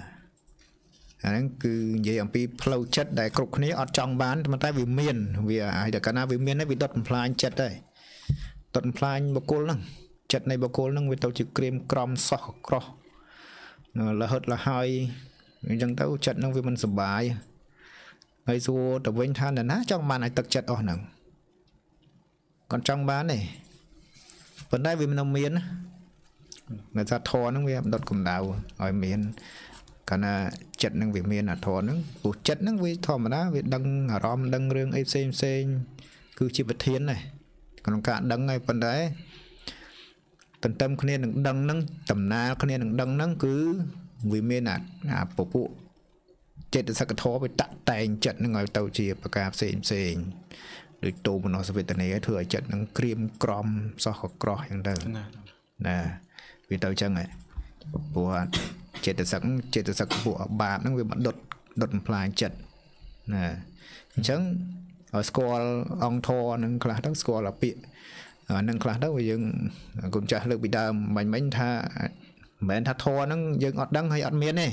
anh cứ vậy ông bị flow chất đại cục này ở trong bán mà tay vì miền vì ai được cái nào vì miền nó bị đốt plan chất đây đốt plan bọc côn lắm chất này bọc côn lắm vì tàu chỉ cream crom sọc cro là hết là haiยังเต้าจัดนั่งวิมันสบายไอ้ซัวแต่เว้นท่านน่ะนะจ้องบ้านไอ้ตักจัดอ่อนหนึ่งก่อนจ้องบ้านนี่เปิดได้วิมันเอาเมียนในซาทอนั่งวิมันดดกลุ่มดาวเอาเมียนกันน่ะจัดนั่งวิเมียนอ่ะทอนั่งปูจัดนั่งวิทอมานะวิดังอารมณ์ดังเรื่องไอ้เซมเซนคือชีวิตเทียนนี่ก่อนการดังไอ้ปันได้ตันเต็มคะแนนหนึ่งดังนั่งตำนาคะแนนหนึ่งดังนั่งคือวิเมนัดอ่าปุ๊บเจ็ดสักท้อไปตัดแต่งจัดนั่งไงเตาเจียประกาศเซนเซนหรือตูมันนอสเวตเนยเถื่อจัดนั่งครีมกรอมซอกกรออย่างเดิมนะวิเตาจังไงบัวเจ็ดสักเจ็ดสักบัวบาทนั่งวิบัดดดดดพลายจัดนะจังสกอลองทอนั่งคลาทั้งสกอลปีนั่งคลาทั้งวิยังกุญแจเลือกบิดามันไม่ท่าแม่ทัดทอนั่งยังอดดังให้อดเมียนนี่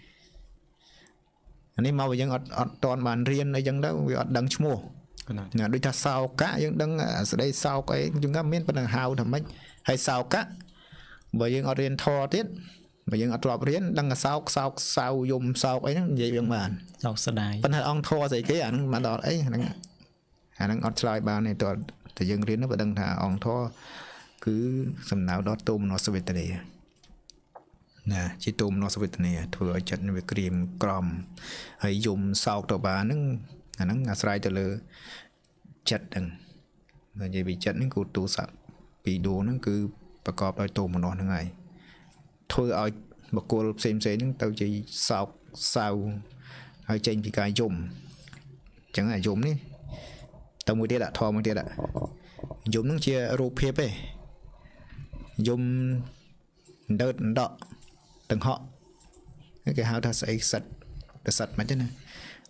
อันนี้มาว่ายังอดอดตอนบานเรียนยังได้วิอดดังชั่วโมงเนี่ยด้วยถ้าสาวกะยังดังสุดได้สาวไอ้ยังก็เมียนเป็นหาวทำไมให้สาวกะบ่ยังอดเรียนทอทิศบ่ยังอดรอบเรียนดังสาวสาวสาวยมสาวไอ้นั่นใหญ่ยังบานสาวสดายปัญหาองทอใส่กี่อันมาดอดไอ้นั่นอันนั้นอดลายบานในตัวแต่ยังเรียนนั่นเป็นดังถ้าองทอคือสำนักดอตตุมนอสเวตเนียnè chỉ tôm nó sẽ bị này thừa chặt về cream crom hay dùng sau tàu bà nó nó ngã sai từ lơ chặt đằng rồi vậy bị chặt nó cứ tụ sập bị đồ nó cứประกอบដោយtôm nó nó ngày thôi ở một cô xem xem nó tao chỉ sau sau hay trên bị cái dùng chẳng là dùng đi tao mới đi đã thò mới đi đã dùng nó chia rô phép ấy dùng đợt đọ từng họ cái hào ta sẽ sạch để sạch mà chứ nè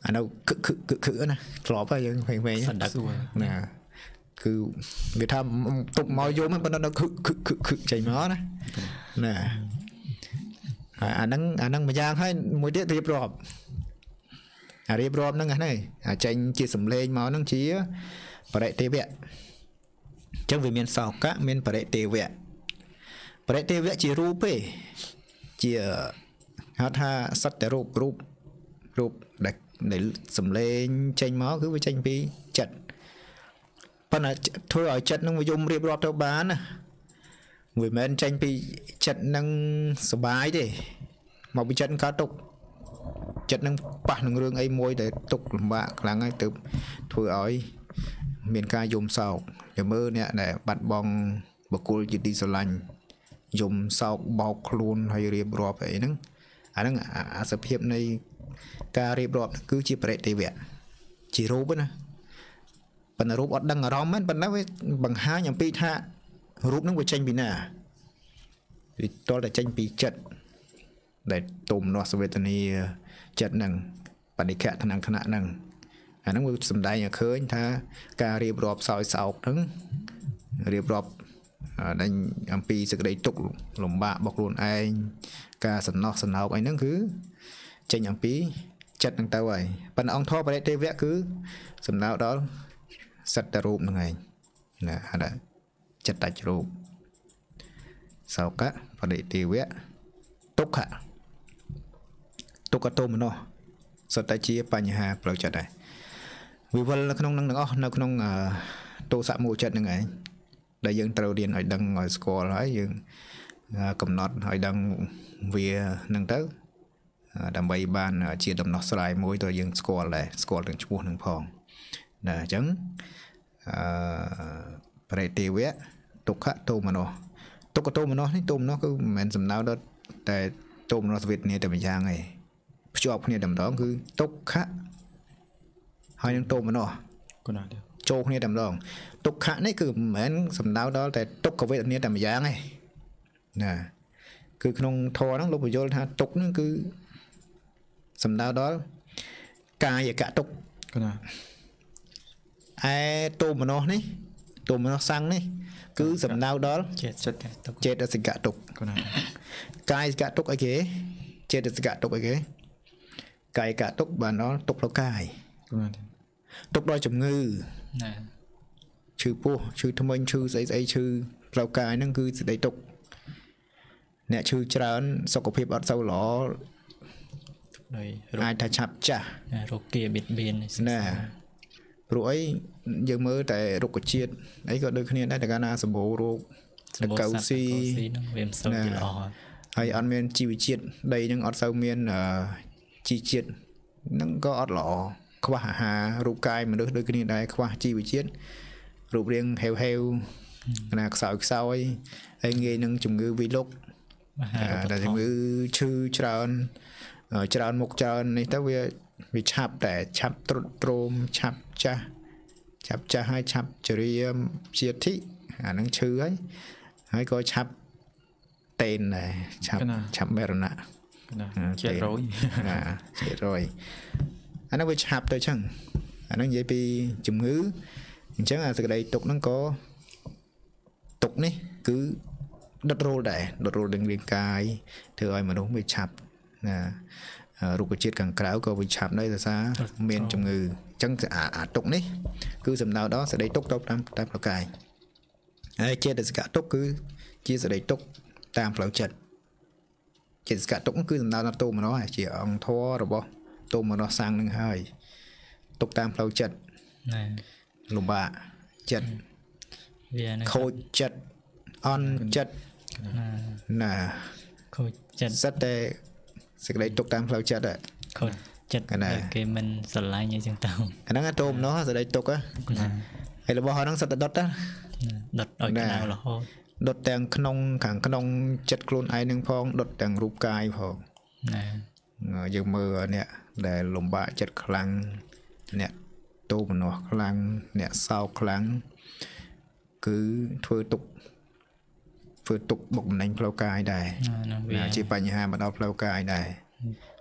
អានោះគឹកគឹកគឹកណាធ្លាប់ហើយយើងវិញវិញណាគឺវាថាទុកមកយំប៉ុន្តែគឹកគឹកគឹកគឹកចេញមកណាណាអាហ្នឹងអាហ្នឹងម្យ៉ាងហើយមួយទៀតរៀបរាប់អារៀបរាប់ហ្នឹងហ្នឹងអាចេញជាសំឡេងមកហ្នឹងជាបរិទេវៈអញ្ចឹងវាមានសោកៈមានបរិទេវៈបរិទេវៈជារូបទេជាហៅថាសត្វតែរូបរូបរូបដែលដែលសំឡេងចេញមកគឺវាចេញពីចិត្តប៉ុន្តែធ្វើឲ្យចិត្តនឹងវាយំរៀបរាប់ទៅបានណាវាមិនមែនចេញពីចិត្តនឹងសុបាយទេមកពីចិត្តកើតទុកចិត្តនឹងប៉ះនឹងរឿងអីមួយដែលទុកលំបាកខ្លាំងហើយទៅធ្វើឲ្យមានការយំសោកចាំមើលអ្នកដែលបាត់បង់បុគ្គលជាទីស្រឡាញ់យំសោកបោកខ្លួនហើយរៀបរាប់អីហ្នឹងអាហ្នឹងអាសភាពនៃការរៀបរាប់គឺជាបរិទេវៈជារូបណាប៉ុន្តែរូបអត់ដឹងអារម្មណ៍មែនប៉ុន្តែវាបង្ហាញអំពីថារូបហ្នឹងវាចេញពីណាវាតលតែចេញពីចិត្តដែលទុំនោះសវេទនីចិត្តហ្នឹងបដិខៈថ្នាំងថ្នាក់ហ្នឹងអាហ្នឹងវាសំដែងឲ្យឃើញថាការរៀបរាប់សោយសោកហ្នឹងរៀបរាប់ដេញអំពីសេចក្តីទុក្ខលំបាករបស់ខ្លួនឯងការសំណោះសំណោកអីហ្នឹងគឺចេញអំពីចិត្តហ្នឹងទៅហើយប៉ុន្តែអង្គធម៌បរិទេវៈគឺសំដៅដល់សត្វរូបហ្នឹងឯងណាហៅថាចិត្តតរូបសោកៈបរិទេវៈទុក្ខៈទុក្ខទោមនស្សសុទ្ធតែជាបញ្ហាផ្លូវចិត្តដែរវិវល់នៅក្នុងនឹងទាំងអស់នៅក្នុងទោសៈមូលចិត្តហ្នឹងឯងដែលយើងត្រូវរៀនឲ្យដឹងឲ្យស្គាល់ហើយយើងកំណត់ឲ្យដឹងវាហ្នឹងទៅដើម្បីបានជាដំណោះស្រាយមួយទៅយើងស្គាល់ដែរស្គាល់ទាំងឈ្មោះនឹងផងណាអញ្ចឹងអឺបរិទេវៈទុក្ខទោមនស្សទុក្ខទោមនស្សនេះទោមនស្សគឺមិនមែនសំដៅដល់តែទោមនស្សវេទនាតែម្យ៉ាងទេភ្ជាប់គ្នាតែម្ដងគឺទុក្ខហើយនឹងទោមនស្សគណាទេចូលគ្នាតែម្ដងទុក្ខនេះគឺមិនមែនសំដៅដល់តែទុក្ខវេទនាតែម្យ៉ាងទេណាគឺក្នុងធម៌ហ្នឹងលោកបញ្យល់ថាទុក្ខហ្នឹងគឺសំដៅដល់កាយកៈទុក្ខណាឯទោមនស្សនេះទោមនស្សសង្ឃនេះគឺសំដៅដល់ចេតសិកទុក្ខចេតសិកទុក្ខណាកាយកៈទុក្ខអីគេចេតសិកទុក្ខអីគេកាយកៈទុក្ខបានដល់ទុក្ខផ្លូវកាយណាទុក្ខដល់ជំងឺណាឈឺពោះឈឺធ្មេញឈឺស្អីស្អីឈឺផ្លូវកាយហ្នឹងគឺសេចក្តីទុក្ខអ្នកឈឺច្រើនសុខភាពអត់សូវល្អអាចថាឆាប់ចាស់រោគគាបៀតបៀនណាព្រោះអីយើងមើលតែរុក្ខជាតិអីក៏ដូចគ្នាដែរតែកាលណាសម្បូររោគតកៅស៊ីហ្នឹងវាមិនសូវជាល្អហើយអត់មានជីវជាតិដីហ្នឹងអត់សូវមានជីជាតិហ្នឹងក៏អត់ល្អខ្វះអាហាររូបកាយមនុស្សដូចគ្នាដែរខ្វះជីវជាតិរូបរាងហេវហេវណាខ្សោយខ្សោយហើយងាយនឹងជំងឺវិលុកតែជំងឺឈឺច្រើនច្រើនមុខច្រើននេះទៅវាវាឆាប់តែឆាប់ទ្រុឌទ្រោមឆាប់ចាស់ឆាប់ចាស់ហើយឆាប់ជរាជាធិអាហ្នឹងឈឺហើយហើយក៏ឆាប់តេនដែរឆាប់ឆាប់មរណៈជារយណាជារយអាហ្នឹងវាឆាប់ទៅចឹងអាហ្នឹងនិយាយពីជំងឺអញ្ចឹងអាសេចក្តីទុកហ្នឹងក៏ទុកនេះគឺដុតរោលដែរដុតរោលនឹងរាងកាយធ្វើឲ្យមនុស្សវាឆាប់ណារុក្ខជាតិខាងក្រៅក៏វាឆាប់ដែរដោយសារមានជំងឺអញ្ចឹងអាទុកនេះគឺសំដៅដល់សេចក្តីទុកទៅតាមតាមផ្លូវកាយហើយចេតសិកទុកគឺជាសេចក្តីទុកតាមផ្លូវចិត្តចេតសិកទុកគឺសំដៅដល់ទោមនស្សជាអង្គធម៌របស់ទោមនស្សសាំងនឹងហើយទុកតាមផ្លូវចិត្តណាលំបាកចិត្តវាខូចចិត្តអន់ចិត្តណាខូចចិត្តសិតតែសេចក្តីទុកតាមផ្លូវចិត្តខូចចិត្តគេមិនស្រឡាញ់អីចឹងទៅអាហ្នឹងទោមនស្សសេចក្តីទុកណាហើយរបស់ហ្នឹងសិតតែដុតណាដុតឲ្យក្តៅរហូតដុតទាំងក្នុងខាងក្នុងចិត្តខ្លួនឯងនឹងផងដុតទាំងរូបកាយផងណាយើងមើលអ្នកដែលលំបាកចិត្តខ្លាំងអ្នកទោមនស្សខ្លាំងអ្នកសោកខ្លាំងគឺធ្វើទុកធ្វើទុកបុកម្នេញផ្លូវកាយដែរជាបញ្ហាមកដល់ផ្លូវកាយដែរ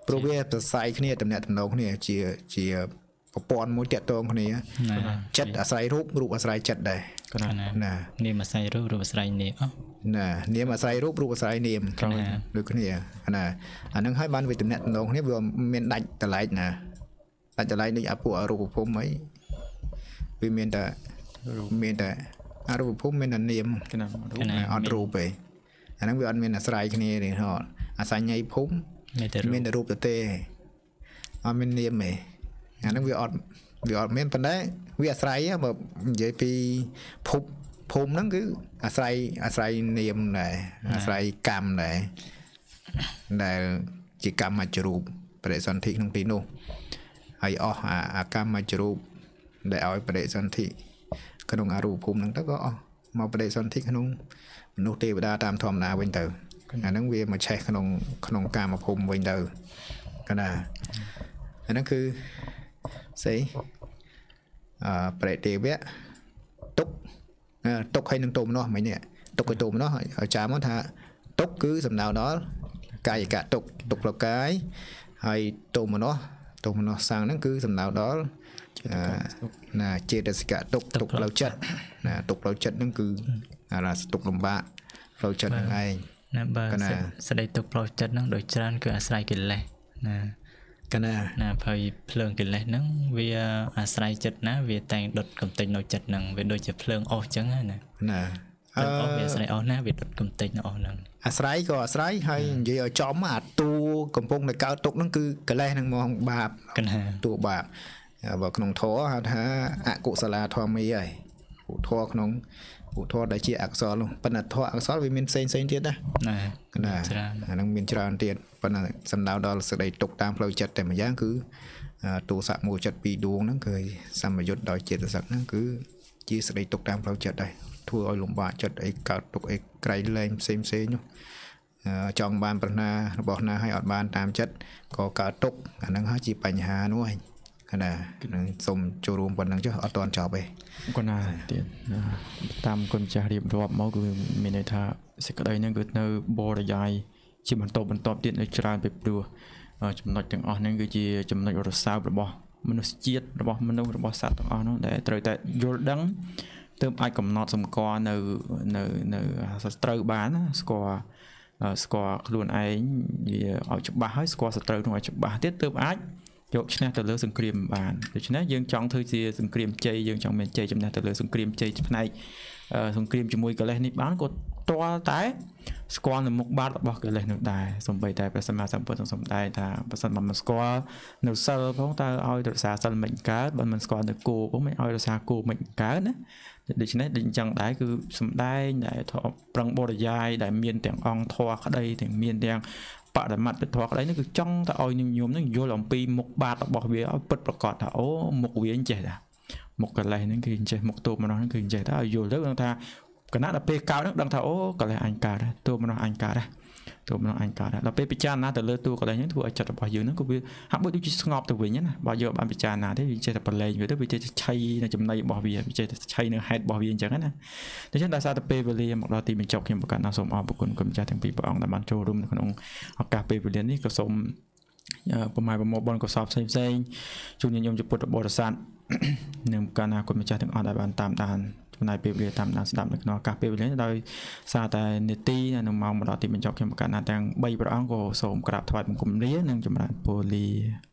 ព្រោះវាប្រស័យគ្នាតំណាក់តំណងគ្នាជាជាប្រព័ន្ធមួយតាក់ទងគ្នាចិត្តអាស្រ័យរូបរូបអាស្រ័យចិត្តដែរណានាមអាស្រ័យរូបរូបអាស្រ័យនាមណានាមអាស្រ័យរូបរូបអាស្រ័យនាមដូចគ្នាណាអានឹងហើយបានវាតំណាក់តំណងគ្នាវាមានដាច់តឡែកណាដាច់តឡែកនេះអាពួករូបភូមិអីវាមានតែមានតែអារូបភូមិមានតែនាមអត់រូបទេអាហ្នឹងវាអត់មានអាស្រ័យគ្នាទេហ៎អាសញ្ញ័យភូមិមានតែរូបទេអត់មាននាមទេអាហ្នឹងវាអត់វាអត់មានប៉ុន្តែវាអាស្រ័យបើនិយាយពីភពភូមិហ្នឹងគឺអាស្រ័យអាស្រ័យនាមដែរអាស្រ័យកម្មដែរដែលជាកម្មមជ្ឈរូបបដិសន្ធិក្នុងទីនោះហើយអស់អាកម្មមជ្ឈរូបដែលឲ្យបដិសន្ធិក្នុងអរូបភូមិហ្នឹងទៅក៏អស់មកបដិសន្ធិក្នុងមនុស្សទេវតាតាមធម្មតាវិញទៅអាហ្នឹងវាមកឆេះក្នុងក្នុងកាមភូមិវិញទៅកណ្ដាអាហ្នឹងគឺស្អីអឺប្រេទេវៈទុកទុកឲ្យនឹងតោមនោះមិញនេះទុកឲ្យតោមនោះឲ្យចាំមកថាទុកគឺសំដៅដល់កាយកៈទុកទុកផ្លូវកាយហើយតោមនោះតោមនោះសាំងហ្នឹងគឺសំដៅដល់ណាចេតសិកៈទុកទុកផ្លូវចិត្តណាទុកផ្លូវចិត្តហ្នឹងគឺអារ៉ាទុកលំបាកផ្លូវចិត្តហ្នឹងឯងណាបើស្ដីទុកផ្លូវចិត្តហ្នឹងដូចច្រើនគឺអាស្រ័យកិលេសណាកណាណាហើយភ្លើងកិលេសហ្នឹងវាអាស្រ័យចិត្តណាវាតែងដុតកំទេចនៅចិត្តហ្នឹងវាដូចជាភ្លើងអស់ចឹងណាណាអឺអស់វាអាស្រ័យអស់ណាវាដុតកំទេចនៅអស់ហ្នឹងអាស្រ័យក៏អាស្រ័យហើយនិយាយឲ្យចំអាតួកំពុងតែកើតទុកហ្នឹងគឺកិលេសហ្នឹងមកបាបកណាតួបាបបើក្នុងធម៌ហៅថាអកុសលាធម្មីហើយពុទ្ធធម៌ក្នុងពុទ្ធធម៌ដែលជាអកុសលនោះប៉ុន្តែធម៌អកុសលវាមានផ្សេងផ្សេងទៀតណាណាណាអាហ្នឹងមានច្រើនទៀតប៉ុន្តែសំដៅដល់សេចក្តីទុកតាមផ្លូវចិត្តតែម្យ៉ាងគឺទោសៈមួយចិត្តពីរដួងហ្នឹងគឺសម្បយុទ្ធដោយចេតសិកហ្នឹងគឺជាសេចក្តីទុកតាមផ្លូវចិត្តដែរធ្វើឲ្យលំបាកចិត្តអីកើតទុកអីក្រៃលែងផ្សេងផ្សេងនោះចង់បានប្រាថ្នារបស់ណាឲ្យអត់បានតាមចិត្តក៏កើតទុកអាហ្នឹងហើយជាបញ្ហានោះឯងណានឹងសូមចូលរួមប៉ុណ្្នឹងចុះអត់ទាន់ចប់ទេគាត់ណាទៀតតាមគុណចាស់រៀបរាប់មកគឺមានន័យថាសេចក្តីហ្នឹងគឺនៅបរិយាយជាបន្តបន្តទៀតនៅច្រើនពីព្រោះចំណុចទាំងអស់ហ្នឹងគឺជាចំណុចរសើបរបស់មនុស្សជាតិរបស់មនុស្សរបស់សត្វទាំងអស់នោះដែលត្រូវតែយល់ដឹងទើបអាចកំណត់សម្គាល់នៅនៅនៅសត្រូវបានស្គាល់ស្គាល់ខ្លួនឯងវាឲ្យច្បាស់ហើយស្គាល់សត្រូវនោះឲ្យច្បាស់ទៀតទើបអាចយកឈ្នះទៅលើសង្គ្រាមបានដូច្នេះយើងចង់ធ្វើជាសង្គ្រាមជ័យយើងចង់មានជ័យជំនះទៅលើសង្គ្រាមជ័យផ្នែកសង្គ្រាមជាមួយកិលេសនេះបានក៏ទាល់តែស្គាល់នៅមុខបាតរបស់កិលេសនោះដែរសូម្បីតែព្រះសម្មាសម្ពុទ្ធទ្រង់សម្ដែងថាបើសិនមិនស្គាល់នៅសិលផងតើឲ្យរក្សាសិលមិនកើតបើមិនស្គាល់នៅគោផងមិនឲ្យរក្សាគោមិនកើតណាដូច្នេះដូចអញ្ចឹងដែរគឺសម្ដែងដែលប្រឹងបរិយាយដែលមានទាំងអង្គធម៌ក្តីទាំងមានទាំងបរមត្តធម៌ក្តីនេះគឺចង់តែឲ្យញោមនឹងយល់អំពីមុខបាតរបស់វាឲ្យពិតប្រកបថាអូមុខវាអញ្ចេះដែរមុខកលេសហ្នឹងគឺអញ្ចេះមុខតូបម្ដងហ្នឹងគឺអញ្ចេះដែរឲ្យយល់ទៅដឹងថាគណៈដល់ពេលកើតហ្នឹងដឹងថាអូកលេសអញកើតដែរតូបម្ដងអញកើតដែរតូបម្ដងអញកើតដែរដល់ពេលពិចារណាទៅលើតួកលេសហ្នឹងធ្វើឲ្យចិត្តរបស់យើងហ្នឹងក៏វាហាក់បីដូចជាស្ងប់ទៅវិញណាបើយកបានពិចារណាទេវាចេះតែប្រឡែងវាទៅវាចេះតែឆៃនៅចំណៃរបស់វាវាចេះតែឆៃនៅហេតុរបស់វាអញ្ចឹងណាដូច្នេះដោយសារតែពេលវេលាមកដល់ទីបញ្ចប់ខ្ញុំប្រកាសណាសូមអរគុណគុណម្ចាស់ទាំងពីរព្រះអង្គដែលបានចូលរួមនៅក្នុងឱកាសពេលវេលានេះក៏សូមប្រម៉ែប្រមូលបនកុសលផ្សេងផ្សេងជូនញញោមជាពុទ្ធបរិស័ទនិងកាលណាគុណម្ចាស់ទាំងអស់ដែលបានតាមដានចំណាយពេលវេលាតាមដានស្ដាប់នៅក្នុងឱកាសពេលវេលាដោយសារតែនេតិនៅម៉ោងមកដល់ទីបញ្ចប់ខ្ញុំប្រកាសណាទាំងបីព្រះអង្គក៏សូមក្រាបថ្វាយបង្គំលានិងចម្រើនពរលា